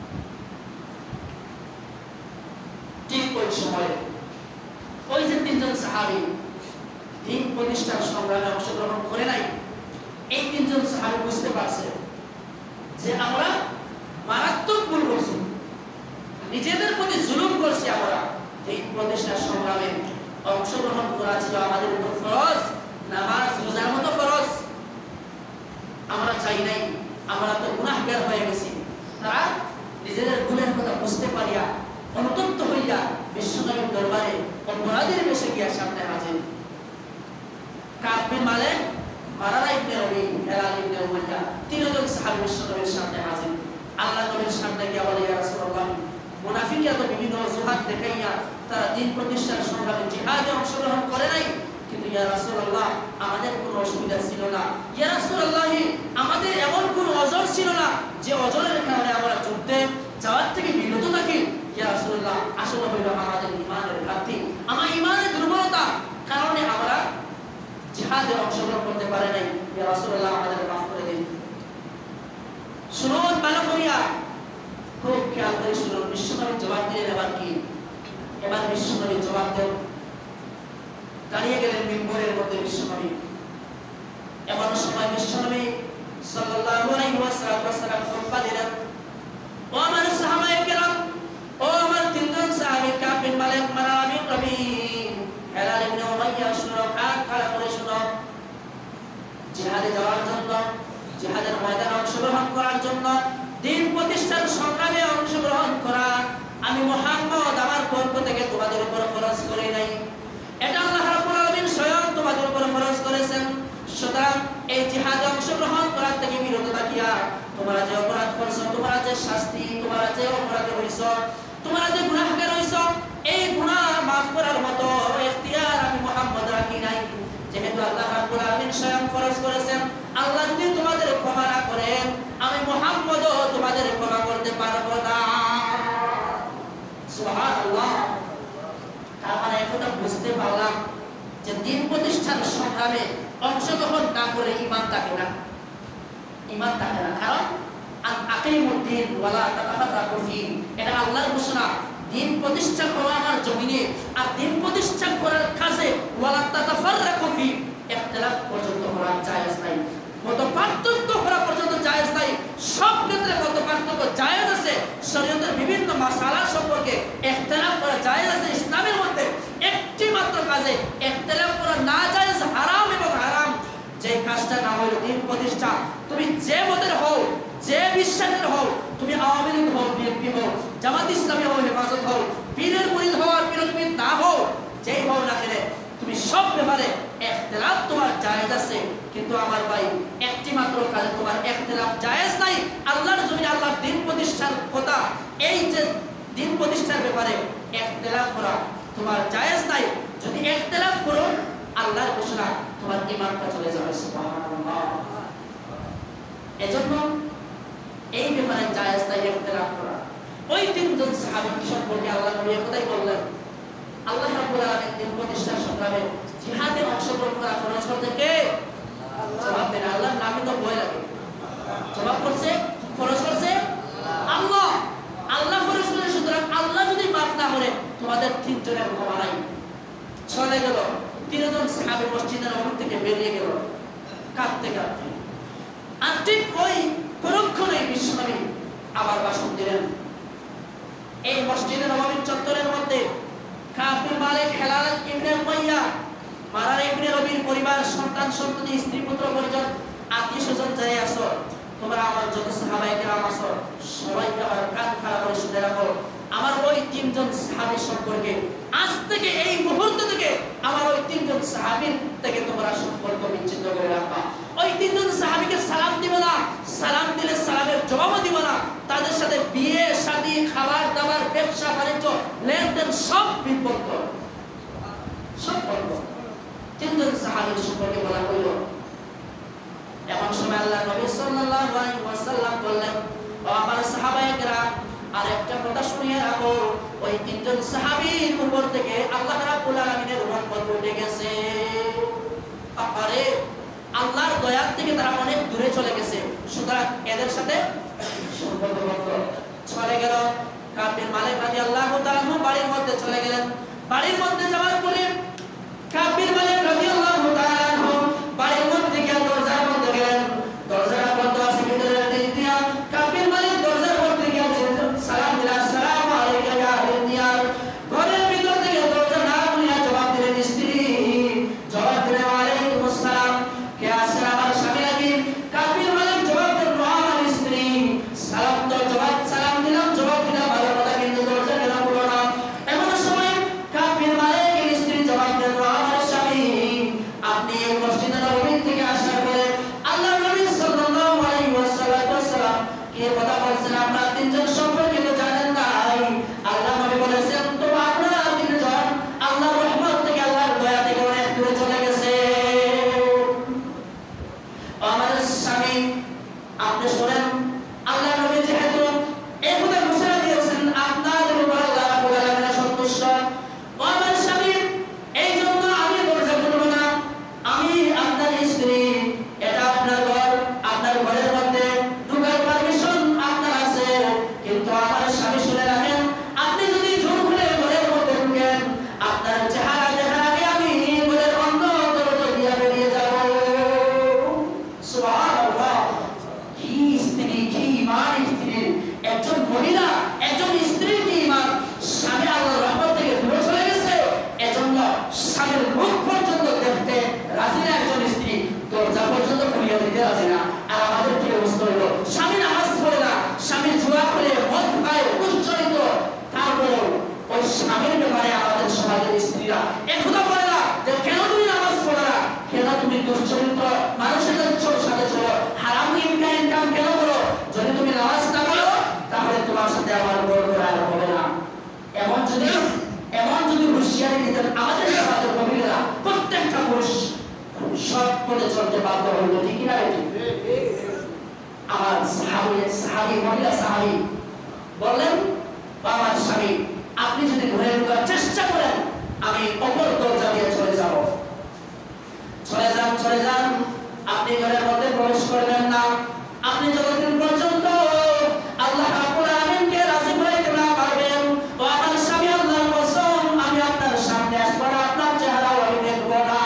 [SPEAKER 1] ঠিক ওই সময়ে ওই যে তিনজন সাহাবী দিন প্রতিষ্ঠার সংগ্রামে অংশগ্রহণ করে নাই, এই তিনজন সাহাবী বুঝতে পারছে যে আমরা মারাত্মক ভুল করছি, নিজেদের প্রতি জুলুম করছি। আমরা দিন প্রতিষ্ঠার সংগ্রামে অংশগ্রহণ করা ছিল আমাদের উপর ফরজ, নামাজ রোজার মতো ফরজ। আমরা চাই নাই, আমরা তো গুনাহগার হয়ে গেছি। তারা নিজেদের গুণের কথা বুঝতে পারিয়া অনুতপ্ত হইয়া বিশ্বনবীর দরবারে অপরাধের বেশে গিয়া সামনে হাজির। কাব বিন মালিক, মারারা ইবনে রবি, হেলাল ইবনে উমাইয়া, তিনজন সাহাবী বিশ্বনবীর সামনে হাজির। আল্লাহ নবীর সামনে গিয়া বলে, ইয়া রাসূলুল্লাহ, মুনাফিকরা তো বিভিন্ন অজুহাত দেখাইয়া তারা দিন প্রতিষ্ঠার সংগ্রামে জিহাদে অংশগ্রহণ করে নাই, কিন্তু ইয়া রাসূলুল্লাহ আমাদের কোনো অসুবিধা ছিল না। ইয়া রাসূলুল্লাহ আমাদের এমন কোনো ওজর ছিল না যে ওজরের কারণে আমরা যুদ্ধে যাওয়ার থেকে বিরত থাকি। ইয়া রাসূলুল্লাহ আসলে হইল আমাদের ঈমানের ঘাটতি, আমার ঈমানের দুর্বলতা কারণে আমরা জিহাদে অংশগ্রহণ করতে পারি নাই। ইয়া রাসূলুল্লাহ আমাদের মাফ করে দিন। শুনুন ভালো করিয়া, খুব খেয়াল করে শুনুন। বিশ্বনবী জবাব দিলেন এবার কি? এবার বিশ্বনবী জবাব দেন। দাঁড়িয়ে গেলেন মিম্বরের মধ্যে বিশ্বনবী। এমন সময় বিশ্বনবী সাল্লাল্লাহু আলাইহি ওয়াসাল্লাম খুতবা দিলেন। ও আমার সাহাবায়ে কেরাম, ও আমার তিনজন সাহাবী, কাব বিন মালিক, মারারা বিন রবি, হেলাল ইবনে উমাইয়া, শুনো, কান খাড়া করে শুনো। জিহাদে যাওয়ার জন্য, জিহাদের ময়দানে অংশগ্রহণ করার জন্য, দিন প্রতিষ্ঠার সংগ্রামে অংশগ্রহণ করা আমি মুহাম্মদ আমার পক্ষ থেকে তোমাদের উপর ফরজ করি নাই, এটা আল্লাহ রাব্বুল আলামিন স্বয়ং তোমাদের উপর ফরজ করেছেন। সুতরাং এই জিহাদে অংশগ্রহণ করার থেকে বিরত থাকিয়া তোমরা যে অপরাধ করছো, তোমরা যে শাস্তি, তোমরা যে অপরাধে হইছো, তোমরা যে গুনাহগার হইছো, এই গুনাহ মাফ করার মতো ইখতিয়ার আমি মুহাম্মদ রাখি নাই। যেহেতু আল্লাহ রাব্বুল আলামিন স্বয়ং ফরজ করেছেন, আল্লাহ যদি তোমাদের ক্ষমা না করেন আমি মুহাম্মদও তোমাদের ক্ষমা করতে পারবো না। সুবহানাল্লাহ! তার মানে এখন বুঝতে পারলাম যে দিন প্রতিষ্ঠার সংগ্রামে অংশগ্রহণ না করে ঈমান থাকে না, ঈমান থাকে না। কারণ আকিমুদ্দিন ওয়ালা তাতাফাররাকু ফি, এটা আল্লাহর ঘোষণা। দিন প্রতিষ্ঠা করা আমার জমিনে, আর দিন প্রতিষ্ঠা করার কাজে ওয়ালা তাতাফাররাকু ফি, ইখতিলাফ পর্যন্ত করা জায়েজ নাই, মত পার্থক্য করা পর্যন্ত জায়েজ নাই। সব ক্ষেত্রে মত পার্থক্য জায়েজ আছে। শরীয়তের বিভিন্ন মাসালা সম্পর্কে ইখতিলাফ করা জায়েজ আছে ইসলামের মধ্যে। একটি মাত্র কাজে ইখতিলাফ করা না জায়েজ, হারাম এবং হারাম। যে কাজটা না হলো দিন প্রতিষ্ঠা, তুমি যে মতের হও, যে বিশ্বাসের হও, তুমি আওয়ামী লীগ হও, বিএনপি হও, জামাত ইসলামী হও, হেফাজত হও, পীরের মুরিদ হও আর পীরের মুরিদ না হও, যেই হও না কেন, তুমি সব ব্যাপারে ইখতিলাফ তোমার জায়েজ আছে। কিন্তু আমার ভাই, একটি মাত্র কাজে তোমার ইখতিলাফ জায়েজ নাই। আল্লাহর জমিনে আল্লাহর দিন প্রতিষ্ঠার কথা, এই যে দিন প্রতিষ্ঠার ব্যাপারে ইখতিলাফ করা তোমার জায়েজ নাই। যদি ইখতিলাফ করো আল্লাহর ঘোষণা তোমার ঈমানটা চলে যাবে সুবহানাল্লাহ। এজন্য এই ব্যাপারে জায়েজ তাই ইখতিলাফ করা। ওই তিনজন সাহাবী সম্পর্কে আল্লাহ নবী একটাই বললেন, আল্লাহ রাব্বুল আলামিন দিন প্রতিষ্ঠার সংগ্রামে জিহাদে অংশগ্রহণ করা ফরজ করতে কে? জবাব দেন আল্লাহর নামে তো ভয় লাগে। জবাব করছে ফরজ করছে আল্লাহ। আল্লাহ ফরজ করে, সুতরাং আল্লাহ যদি মাফ না করে তোমাদের তিনজনের ক্ষমা নাই। চলে গেল তিনজন সাহাবী মসজিদের নববী থেকে বেরিয়ে গেল কাঁদতে কাঁদতে। আর ঠিক ওই পরক্ষণে বিশ্বনবী আবার ভাষণ দিলেন। এই মসজিদের নববীর চত্বরের মধ্যে কাব বিন মালিক, হেলাল ইবনে উমাইয়া, মারার ইবনে রবির পরিবার, সন্তান সন্ততি, স্ত্রী পুত্র পরিজন, আত্মীয় স্বজন যাই আছো, তোমরা আমার যত সাহাবায়ে কেরাম আছো সবাইকে আমার কান খাড়া করে শুনে রাখো। আমার ওই তিনজন সাহাবী সম্পর্কে আজ থেকে এই মুহূর্ত থেকে আমার ওই তিনজন সাহাবীর থেকে তোমরা সম্পর্ক বিচ্ছিন্ন করে রাখবা। ওই তিনজন সাহাবীকে সালাম দিবে না, সালাম দিলে সালামের জবাব দিবে না। তাদের সাথে বিয়ে শাদী, খাবার দাবার, ব্যবসা বাণিজ্য, লেনদেন সব বিপদ, সব বন্ধ। তিনজন সাহাবীর সম্পর্কে বলা হইল। এমন সময় আল্লাহ নবী সাল্লাল্লাহু আলাইহি ওয়াসাল্লাম বললেন, ও আমার সাহাবায়ে কেরাম, আর একটা কথা শুনিয়ে রাখো, ওই তিনজন সাহাবীর উপর থেকে আল্লাহ রাব্বুল আলামিনের রহমত উঠে গেছে। আরে আল্লাহর দয়া থেকে তারা অনেক দূরে চলে গেছে, সুতরাং এদের সাথে সম্পর্ক বন্ধ। চলে গেল কাব বিন মালিক রাদিয়াল্লাহু তাআলা বাড়ির মধ্যে চলে গেলেন। বাড়ির মধ্যে যাওয়ার পরে কাব বিন মালিক রাদিয়াল্লাহু তাআলা বাড়ির মধ্যে গিয়ে দরজার মধ্যে গেলেন। দরজাটা বন্ধ আছে, ভিতরে দিয়া কাব বিন মালিক দরজার মধ্যে গিয়ে সালাম দিলেন, আসসালামু আলাইকা ইয়া আহলাদ দিয়ার। ঘরের ভিতর থেকে দরজা না খুলে জবাব দিলেন স্ত্রী, জবাব দিলেন ওয়ালাইকুম আসসালাম, কে আছেন আমার স্বামী নাকি? কাব বিন মালিক জবাব দিলেন আমার স্ত্রী। সালাম তো জবাব, সালাম দিলাম, জবাব দিলাম, ভালো কথা, কিন্তু দরজা কেন খুলো না? এমন সময় কাব বিন মালিকের স্ত্রী জবাব দিলেন আমার স্বামী, আপনি এই মসজিদে নববী থেকে আসার পরে আল্লাহ নবী সাল্লাল্লাহু আলাইহি ওয়াসাল্লাম কে কথা বলছেন আপনারা তিনজন সম্পর্কে তো জানেন নাই। আল্লাহ নবী বলেছেন তো আপনারা তিনজন আল্লাহর রহমত থেকে, আল্লাহর দয়া থেকে অনেক দূরে চলে গেছে। আমাদের স্বামী আপনি শুনেন, আল্লাহ নবী যেহেতু এই কথা ঘোষণা দিয়েছেন আপনাদের উপর আল্লাহ রাব্বুল আলামিন সন্তুষ্ট। ও আমার স্বামী, এই জন্য আমি দরজা খুলব না, আমি আপনার স্ত্রী, এটা আপনার ঘর, আপনার ঘরের মধ্যে ঢোকার পারমিশন আপনার আছে। কিন্তু আমার স্বামী শুনে রাখেন, আপনি যদি জোর করে ঘরের মধ্যে ঢুকেন, আপনার চেহারা দেখার আগে আমি ঘরের অন্য দরজা দিয়ে বেরিয়ে যাব। সুবহানাল্লাহ, কি স্ত্রী, কি ঈমান স্ত্রী! একজন মহিলা, একজন স্ত্রীর কি ঈমান! স্বামী আল্লাহর রহমত থেকে দূরে চলে গেছে, এজন্য স্বামীর মুখ পর্যন্ত দেখতে রাজি না একজন স্ত্রী, দরজা পর্যন্ত খুলিয়ে দিতে রাজি না। আর আমাদের কি অবস্থা হলো? স্বামী নামাজ পড়ে না, স্বামী জুয়া খেলে, মদ খায়, দুশ্চরিত্র, তারপর ওই স্বামীর ব্যাপারে আমাদের সমাজের স্ত্রীরা একথা বলে না যে কেন তুমি নামাজ পড়ো না, কেন তুমি দুশ্চরিত্র মানুষের সাথে চলো, হারাম ইনকাম ইনকাম কেন করো? যদি তুমি নামাজ না পড়ো তাহলে তোমার সাথে আমার বড় করা হবে না। এমন যদি এমন যদি হুঁশিয়ারি দিতেন আমাদের সমাজের মহিলারা, প্রত্যেকটা পুরুষ সৎ পথে চলতে বাধ্য হইত, ঠিক না? আমার সাহাবী সাহাবী মহিলা সাহাবী বললেন, আমার স্বামী আপনি যদি ঘরে ঢোকার চেষ্টা করেন আমি অপর দরজা দিয়ে চলে যাব। চলে যান, চলে যান, আপনি ঘরের মধ্যে প্রবেশ করবেন না, আপনি যতদিন পর্যন্ত আল্লাহ রাব্বুল আলামিনকে রাজি করাইতে না পারবেন। ও আমার স্বামী, আল্লাহর কসম, আমি আপনার সামনে আসব না, আপনার চেহারাও আমি দেখব না।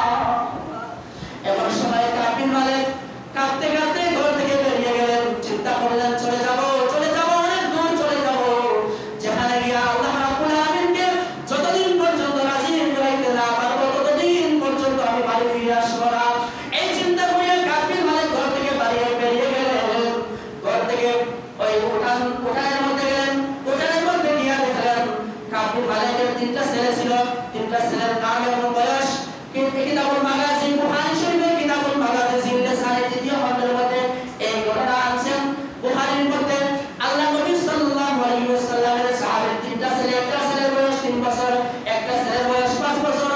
[SPEAKER 1] এমন সময় কাব বিন মালিক কাঁদতে কাঁদতে ঘর থেকে বেরিয়ে গেলেন। চিন্তা করলেন চলে যাব, চলে যাব, অনেক দূর চলে যাব, যেখানে গিয়ে আল্লাহ রাব্বুল আলামিনকে যতদিন পর্যন্ত রাজি করাইতে না পারবো ততদিন পর্যন্ত আমি বাড়ি ফিরে আসবো না। এই চিন্তা করে কাব বিন মালিক ঘর থেকে বাড়িয়ে বেরিয়ে গেলেন। ঘর থেকে ওই উঠান উঠানের মধ্যে গেলেন। উঠানের মধ্যে গিয়ে দেখলেন কাব বিন মালিকের তিনটা ছেলে ছিল। তিনটা ছেলের নাম এবং বয়স কিতাবুল মাগাজি, বুখারী শরীফের কিতাবুল মাগাজি জিলদে সালের দ্বিতীয় খণ্ডের মধ্যে এই ঘটনা আনছেন। বুখারীর মধ্যে আল্লাহ নবী সাল্লাল্লাহু আলাইহি ওয়াসাল্লামের সাহাবীর তিনটা ছেলে, একটা ছেলের বয়স তিন বছর, একটা ছেলের বয়স পাঁচ বছর,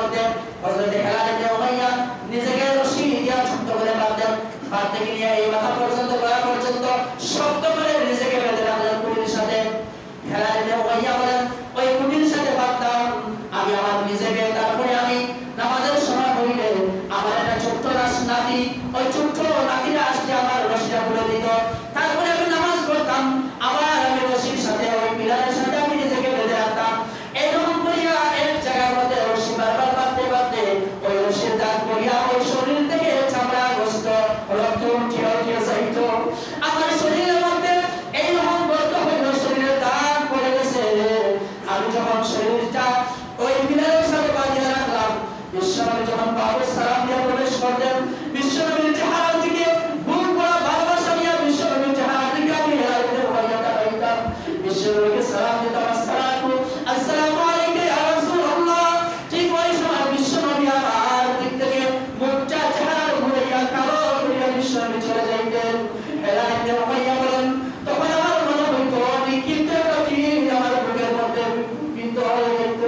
[SPEAKER 1] মধ্যে হযরত খালিদ ইবনে উমাইয়া নিজেকে রশি দিয়ে ছোট করে বাঁধলেন, বাঁধতে গিয়ে এই মাথা পর্যন্ত গলা পর্যন্ত শক্ত করে নিজেকে বেঁধে রাখলেন কুটির সাথে। খালিদ ইবনে উমাইয়া বলেন, ওই কুটির সাথে বাঁধতাম আমি আমার নিজেকে, তারপরে আমি নামাজের সময় হইলে আমার একটা ছোট্ট নাতি, ওই ছোট্ট নাতিটা আসলে আমার রশিটা খুলে দিত, তারপরে আমি নামাজ পড়তাম, আবার আমি রশির সাথে ওই পিলারের সাথে আমি নিজেকে বেঁধে রাখতাম। এইরকম করিয়া এক জায়গার মধ্যে রশি বারবার বাঁধতে বাঁধতে ওই রশির দাগ করিয়া ওই শরীর থেকে চামড়া গোস্ত রক্ত উঠিয়া উঠিয়া যাইত। আমার শরীরের মধ্যে এইরকম গর্ত হইল, শরীরের দাগ পড়ে গেছে। আমি যখন শরীরটা ওই পিলারের সাথে বাঁধিয়ে রাখলাম, বিশ্বনবী যখন বাবুর সালাম দিয়ে প্রবেশ করতেন, বিশ্বনবীর চেহারার দিকে বুক ভরা ভালোবাসা নিয়ে বিশ্বনবীর চেহারার দিকে আমি হেলাইতে হইয়া তাকাইতাম, বিশ্বনবীকে সালাম দিতাম, আসসালামু আসসালামু আলাইকা ইয়া রাসূলুল্লাহ। ঠিক ওই সময় বিশ্বনবী আমার দিক থেকে মুখটা চেহারা ঘুরাইয়া কালো করিয়া বিশ্বনবী চলে যাইতেন। হেলাইতে হইয়া বলেন, তখন আমার মনে হইতো আমি কিন্তু কাটি আমার বুকের মধ্যে বিন্দু হয়ে যেত।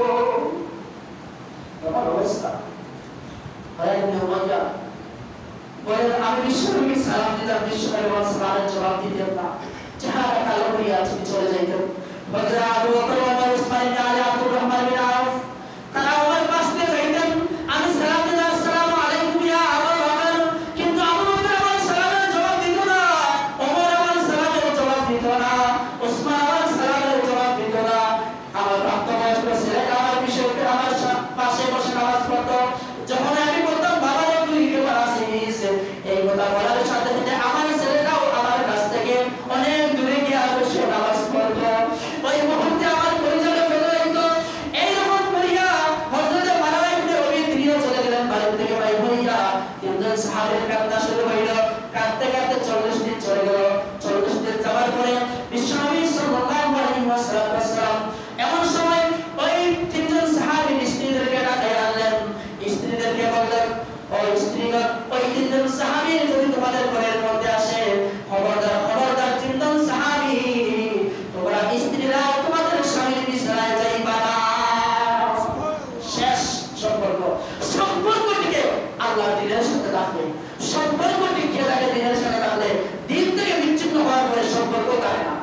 [SPEAKER 1] আমার অবস্থা হেলাইতে হইয়া বলেন, আমি বিশ্বনবীকে সালাম দিতাম, বিশ্বনবী আমার সালামের জবাব দিতেন না, চেহারা কালো করিয়া চলে যাইতেন। হযরত আবু বকর ওমর উসমান ইবনে আলী আব্দুর রহমান বিন আউফ তারা আমার পাশ দিয়ে যাইতেন, আমি সালাম দিতাম, আসসালামু আলাইকুম ইয়া আবু বকর, কিন্তু আবু বকর আমার সালামের জবাব দিত না, ওমর আমার সালামের জবাব দিত না, উসমান আমার সালামের জবাব দিত না। আমার প্রাপ্তবয়স্ক ছেলেটা আমার বিষয়ে আমার পাশে বসে নামাজ পড়তো, যখন আমি বলতাম বাবা রে তুই কেমন আছিস, এই কথা বলার সাথে সাথে আমার ছেলেটাও আমার কাছ থেকে অনেক দূরে গিয়ে বসে নামাজ পড়তো। ওই মুহূর্তে আমার পরিচয় ফেলে দিত। এইরকম করিয়া হযরত বারা ইবনে রবি তিনিও চলে গেলেন বাড়ি থেকে বাইর হইয়া। তিনজন সাহাবীর কান্না শুরু হইল, কাঁদতে কাঁদতে চল্লিশ দিন চলে গেল। চল্লিশ দিন যাওয়ার পরে বিশ্বনবী সাল্লাল্লাহু আলাইহি ওয়াসাল্লাম এমন সময় ওই তিনজন সাহাবীর স্ত্রীদেরকে ডাকে আনলেন, স্ত্রীদেরকে বললেন, ও স্ত্রীগণ, ওই তিনজন সাহাবী যদি তোমাদের ঘরের মধ্যে আসে, খবরদার খবরদার তিনজন সাহাবী তোমরা স্ত্রীরা তোমাদের স্বামীর বিছানায় যাইবা না। শেষ সম্পর্ক, সম্পর্কটিকে আল্লাহ দিনের সাথে রাখবে, সম্পর্কটিকে লাগে দিনের সাথে রাখলে দিন থেকে বিচ্ছিন্ন হওয়ার পরে সম্পর্ক থাকে না।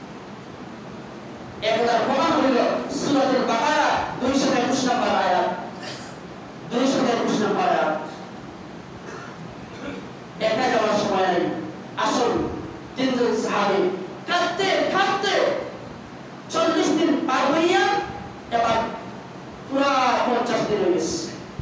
[SPEAKER 1] একদার প্রমাণ হইল সূরাতুল বাকারা দুইশো একুশ নম্বর আয়াত, দুইশো একুশ নম্বর আয়াত। দেখা যাওয়ার সময় নাই। আসল তিনজন সাহাবী কাঁদতে কাঁদতে চল্লিশ দিন পার হইয়া এবার পুরা পঞ্চাশ দিন হয়ে গেছে।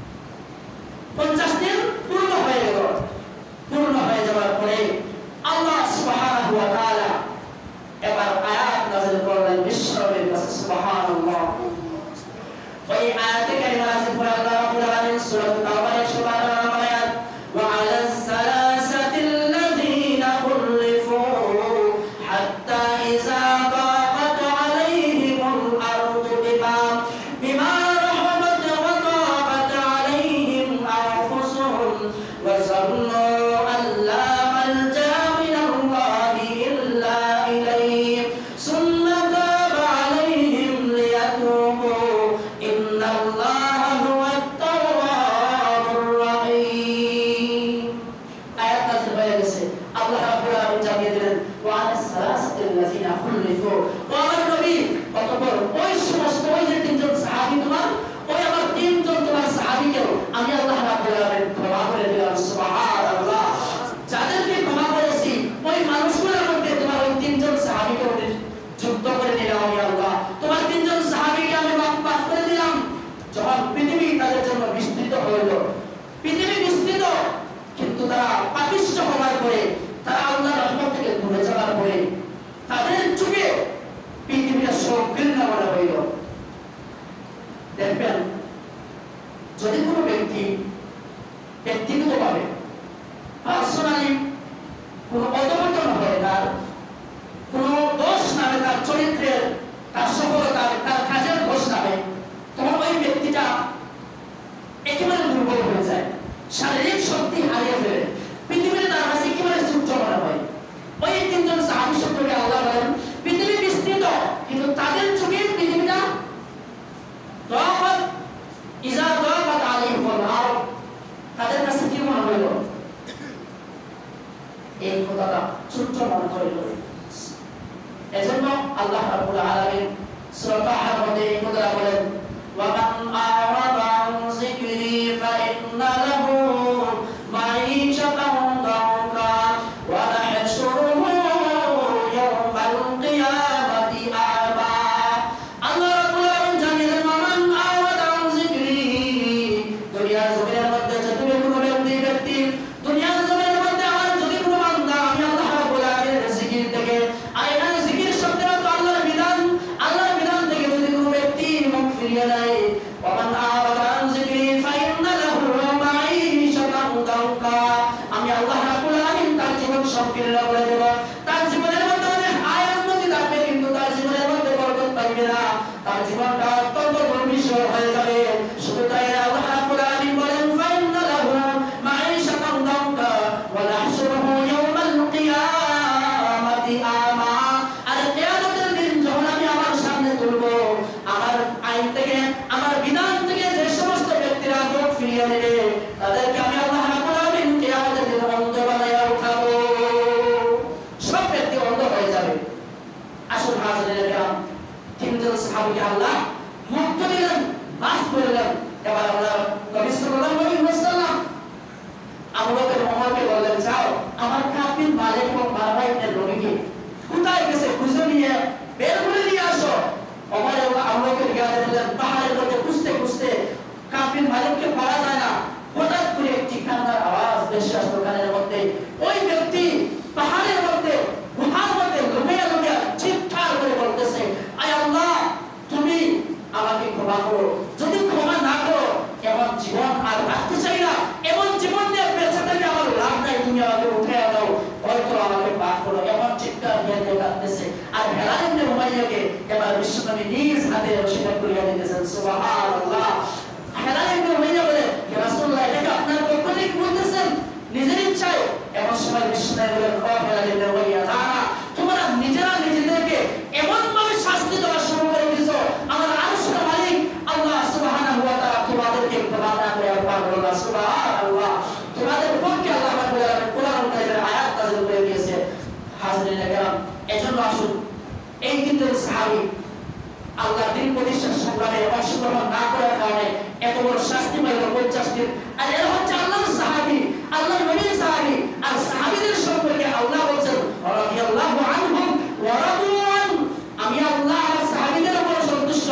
[SPEAKER 1] পঞ্চাশ দিন পূর্ণ হয়ে গেল। পূর্ণ হয়ে যাওয়ার পরে আল্লাহ সুবহানাহু ওয়া তাআলা এবার আয়াত নাযিল করলেন বিশ্বনবীর কাছে, সুবহানাল্লাহ। ওই আয়াতে কারিমা নাযিল করে আল্লাহ রাব্বুল আলামিন সূরা তাওবার একশো বারো নম্বর আয়াত, ওয়া আলাস সালাসাতিল লাযীনা খুলিফু হাত্তা ইযা দাকাত আলাইহিমুল আরদু বিমা বিমা রাহাবাত ওয়া দাকাত আলাইহিম আনফুসুহুম ওয়া যান্নু আল্লা মালজা মিনাল্লাহি ইল্লা ইলাইহি সুম্মা তাবা আলাইহিম লিয়াতুবু ইন্নাল্লাহা হুয়াত তাওয়াবুর রহিম। আয়াত নাযিল হয়ে গেছে। আল্লাহ রাব্বুল আলামিন জানিয়ে দিলেন, ওয়া আলাস সালাসাতিল লাযীনা খুলিফু, ও আমার নবী, অতঃপর ওই সমস্ত ওই যে তিনজন সাহাবী তোমার, ওই আমার তিনজন তোমার সাহাবীকেও আমি আল্লাহ রাব্বুল আলামিন ক্ষমা করে দিলাম। সুবহানাল্লাহ। যাদেরকে ক্ষমা করেছি ওই মানুষগুলোর মধ্যে তোমার ওই তিনজন সাহাবীকে যুক্ত করে দিলাম আমি আল্লাহ। তোমার তিনজন সাহাবীকে আমি মাফ করে দিলাম। যখন পৃথিবী তাদের জন্য বিস্তৃত হইল, পৃথিবী বিস্তৃত, কিন্তু তারা পাপিষ্ঠ হওয়ার পরে, তারা আল্লাহর রহমত থেকে দূরে যাওয়ার পরে তাদের যুগে পৃথিবীটা সংকীর্ণ মনে হইল। দেখবেন যদি কোনো ব্যক্তি ব্যক্তিগতভাবে পার্সোনালি কোনো অধঃপতন হয়, তার কোনো দোষ নামে, তার চরিত্রের, তার সফলতার, তার কাজের দোষ নামে, তখন ওই ব্যক্তিটা একেবারে দুর্বল হয়ে যায়, শারীরিক শক্তি হারিয়ে ফেলে, পৃথিবীতে তার কাছে একেবারে সূর্য মনে হয়। ওই তিনজন সাহাবী সম্পর্কে আল্লাহ বলেন, পৃথিবী বিস্তৃত, কিন্তু তাদের চোখে পৃথিবীটা দাকাত ইজা দাকাত ছোট্ট মনে হইল। এজন্য আল্লাহ রাব্বুল আলামিন সূরা তাহার মধ্যে এই কথা বলেন, ওয়া মান আরাদা আন যিকরি ফা ইন্না লাহু মাঈশাতান দানকা ওয়া নাহশুরুহু ইয়াওমাল কিয়ামাতি আ'মা। আল্লাহ রাব্বুল আলামিন জানিয়ে দেন, ওয়া মান আরাদা আন যিকরি, দুনিয়ার জমিনের মধ্যে যদি কোনো ব্যক্তি ব্যক্তি দুনিয়ার জমিনের মধ্যে আমার যদি কোনো বান্দা আমি আল্লাহ রাব্বুল আলামিনের জিকির থেকে, আর এখানে জিকির শব্দের অর্থ আল্লাহর বিধান, আল্লাহর বিধান থেকে যদি কোনো ব্যক্তি মুখ ফিরিয়ে নেয়, ওয়া মান আরাদা আন যিকরি ফা ইন্না লাহু মাঈশাতান দানকা, আমি আল্লাহ রাব্বুল আলামিন তার জীবন সংকীর্ণ করে দেব। তার জীবনের মধ্যে অনেক আয় উন্নতি থাকবে, কিন্তু তার জীবনের মধ্যে বরকত পাইবে না, তার জীবনটা অত্যন্ত দুর্বিষহ হয়ে যাবে। শুধু তাই না, আল্লাহ রাব্বুল আলামিন বলেন, ফা ইন্না লাহু মাঈশাতান দানকা ওয়া নাহশুরুহু ইয়াওমাল কিয়ামাতি আ'মা। আর কিয়ামতের দিন যখন আমি আমার সামনে তুলব, আমার আইন থেকে, আমার বিধান থেকে যে সমস্ত ব্যক্তিরা মুখ ফিরিয়ে নেবে, তাদেরকে আমি আল্লাহ রাব্বুল আলামিন কিয়ামতের দিন অন্ধ বানাইয়া উঠাবো। সব ব্যক্তি অন্ধ হয়ে যাবে। আসুন হাজিরিনে কিরাম, তিনজন সাহাবীকে আল্লাহ মুক্ত দিলেন, মাফ করলেন। এবার আমরা নবী সাল্লাল্লাহু আলাইহি ওয়াসাল্লাম আবু বকর ওমরকে বললেন, যাও আমার কাফির মালিক এবং বারবাই ইবনে রবিকে কোথায় গেছে খুঁজে নিয়ে বের করে নিয়ে আসো। ওমর এবং আবু বকর গিয়ে দেখলেন পাহাড়ের মধ্যে খুঁজতে খুঁজতে কাফির মালিককে পাওয়া যায় না। হঠাৎ করে একটি কান্নার আওয়াজ ভেসে আসলো কানের মধ্যে। ওই ব্যক্তি পাহাড়ের মধ্যে, গুহার মধ্যে লুকিয়ে লুকিয়ে চিৎকার করে বলতেছে, আয় আল্লাহ, তুমি আমাকে ক্ষমা করো, যদি ক্ষমা না করো এমন জীবন আর রাখতে চাই না, এমন জীবন নিয়ে বেঁচে থেকে আমার লাভ নাই, তুমি আমাকে উঠে দাও, হয়তো আমাকে মাফ করো, এমন চিৎকার দিয়ে দিয়ে কাঁদতেছে। আর হেলাল ইবনে উমাইয়াকে এবার বিশ্বনবী নিজ হাতে রশিদ করিয়া দিতেছেন। সুবহানাল্লাহ। হেলাল ইবনে উমাইয়া বলে, হে রাসূলুল্লাহ, এটা আপনার পক্ষ থেকে বলতেছেন নিজের ইচ্ছায়? এমন সময় বিশ্বনবী বলেন, ও হেলাল ইবনে উমাইয়া, না না, তোমরা নিজেরা নিজেদেরকে এমন ভাবে শাস্তি দেওয়া শুরু করে দিয়েছো, আমার আরশের মালিক আল্লাহ সুবহানাহু ওয়া তাআলা তোমাদেরকে ক্ষমা না করে আল্লাহ বলল, সুবহানাল্লাহ, তোমাদের পক্ষে আল্লাহ রাব্বুল আলামিন কোরআন কারীমের আয়াত নাযিল করে দিয়েছে। হাজিরিনে কিরাম, এজন্য আসুন এই তিনজন সাহাবী আল্লাহর দ্বীন প্রতিষ্ঠার সংগ্রামে অংশগ্রহণ না করার কারণে এত বড় শাস্তি পাইল পঞ্চাশ দিন। আর এরা হচ্ছে আল্লাহর সাহাবী, আল্লাহর নবীর সাহাবী। আর সাহাবীদের সম্পর্কে আল্লাহ বলেন, রাদিয়াল্লাহু আনহুম ওয়া রাদু আন, আমি আল্লাহ আমার সাহাবীদের উপর সন্তুষ্ট,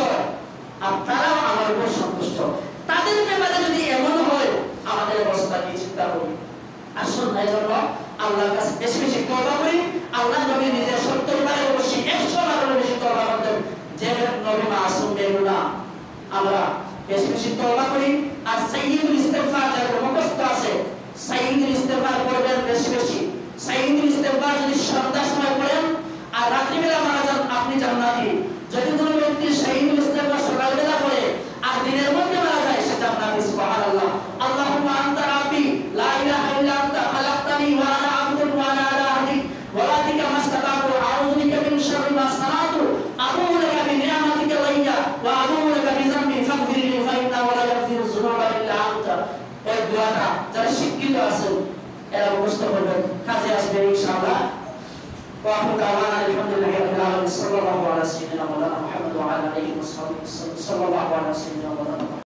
[SPEAKER 1] আপনারাও আমার উপর সন্তুষ্ট। তাদের ব্যাপারে যদি এমন হয়, আমাদের অবস্থা কি চিন্তা করি। আসুন এজন্য আল্লাহর কাছে বেশি বেশি তওবা করি। আল্লাহ নবী নিজে সত্তর বারের বেশি, একশো বারের বেশি তওবা করতেন, যে নবী মাসুম বেগুনা। আমরা বেশি বেশি তওবা করি। আর সাইয়্যিদুল ইস্তিগফার যাদের মুখস্থ আছে, সাইয়্যিদুল ইস্তিগফার করবেন বেশি বেশি। সাইয়্যিদুল ইস্তিগফার যদি সন্ধ্যার সময় পড়েন আর রাত্রিবেলা মারা যান, আপনি জান্নাতি। যদি কোনো ব্যক্তি সাইয়্যিদুল ইস্তিগফার সকালবেলা পড়ে আর দিনের মধ্যে মারা যায়, সে জান্নাতি। সুবহানাল্লাহ। আল্লাহুম্মা আনতা রাব্বি লা ইলাহা ইল্লা আনতা খালাকতানি ওয়া আনা আবদুকা ওয়া আনা আলা আহদিক ওয়া ওয়া'দিকা মাসতাতা'তু আউযু বিকা মিন শাররি মা সানাতু আবুউ লাকা বিনি'মাতিকা আলাইয়া ওয়া আবুউ লাকা বিযামবি ফাগফিরলি ফা ইন্নাহু লা ইয়াগফিরুয যুনুবা ইল্লা আনতা। এই দোয়াটা যারা শিক্ষিত আছেন এরা মুখস্থ করবেন, কাজে আসবে ইনশাআল্লাহ। ওয়া আখিরু দাওয়ানা আলহামদুলিল্লাহি রাব্বিল আলামিন। সাল্লাল্লাহু আলা সাইয়্যিদিনা মাওলানা মুহাম্মদ ওয়া আলা আলিহি ওয়া সাহবিহি সাল্লাল্লাহু আলা সাইয়্যিদিনা মাওলানা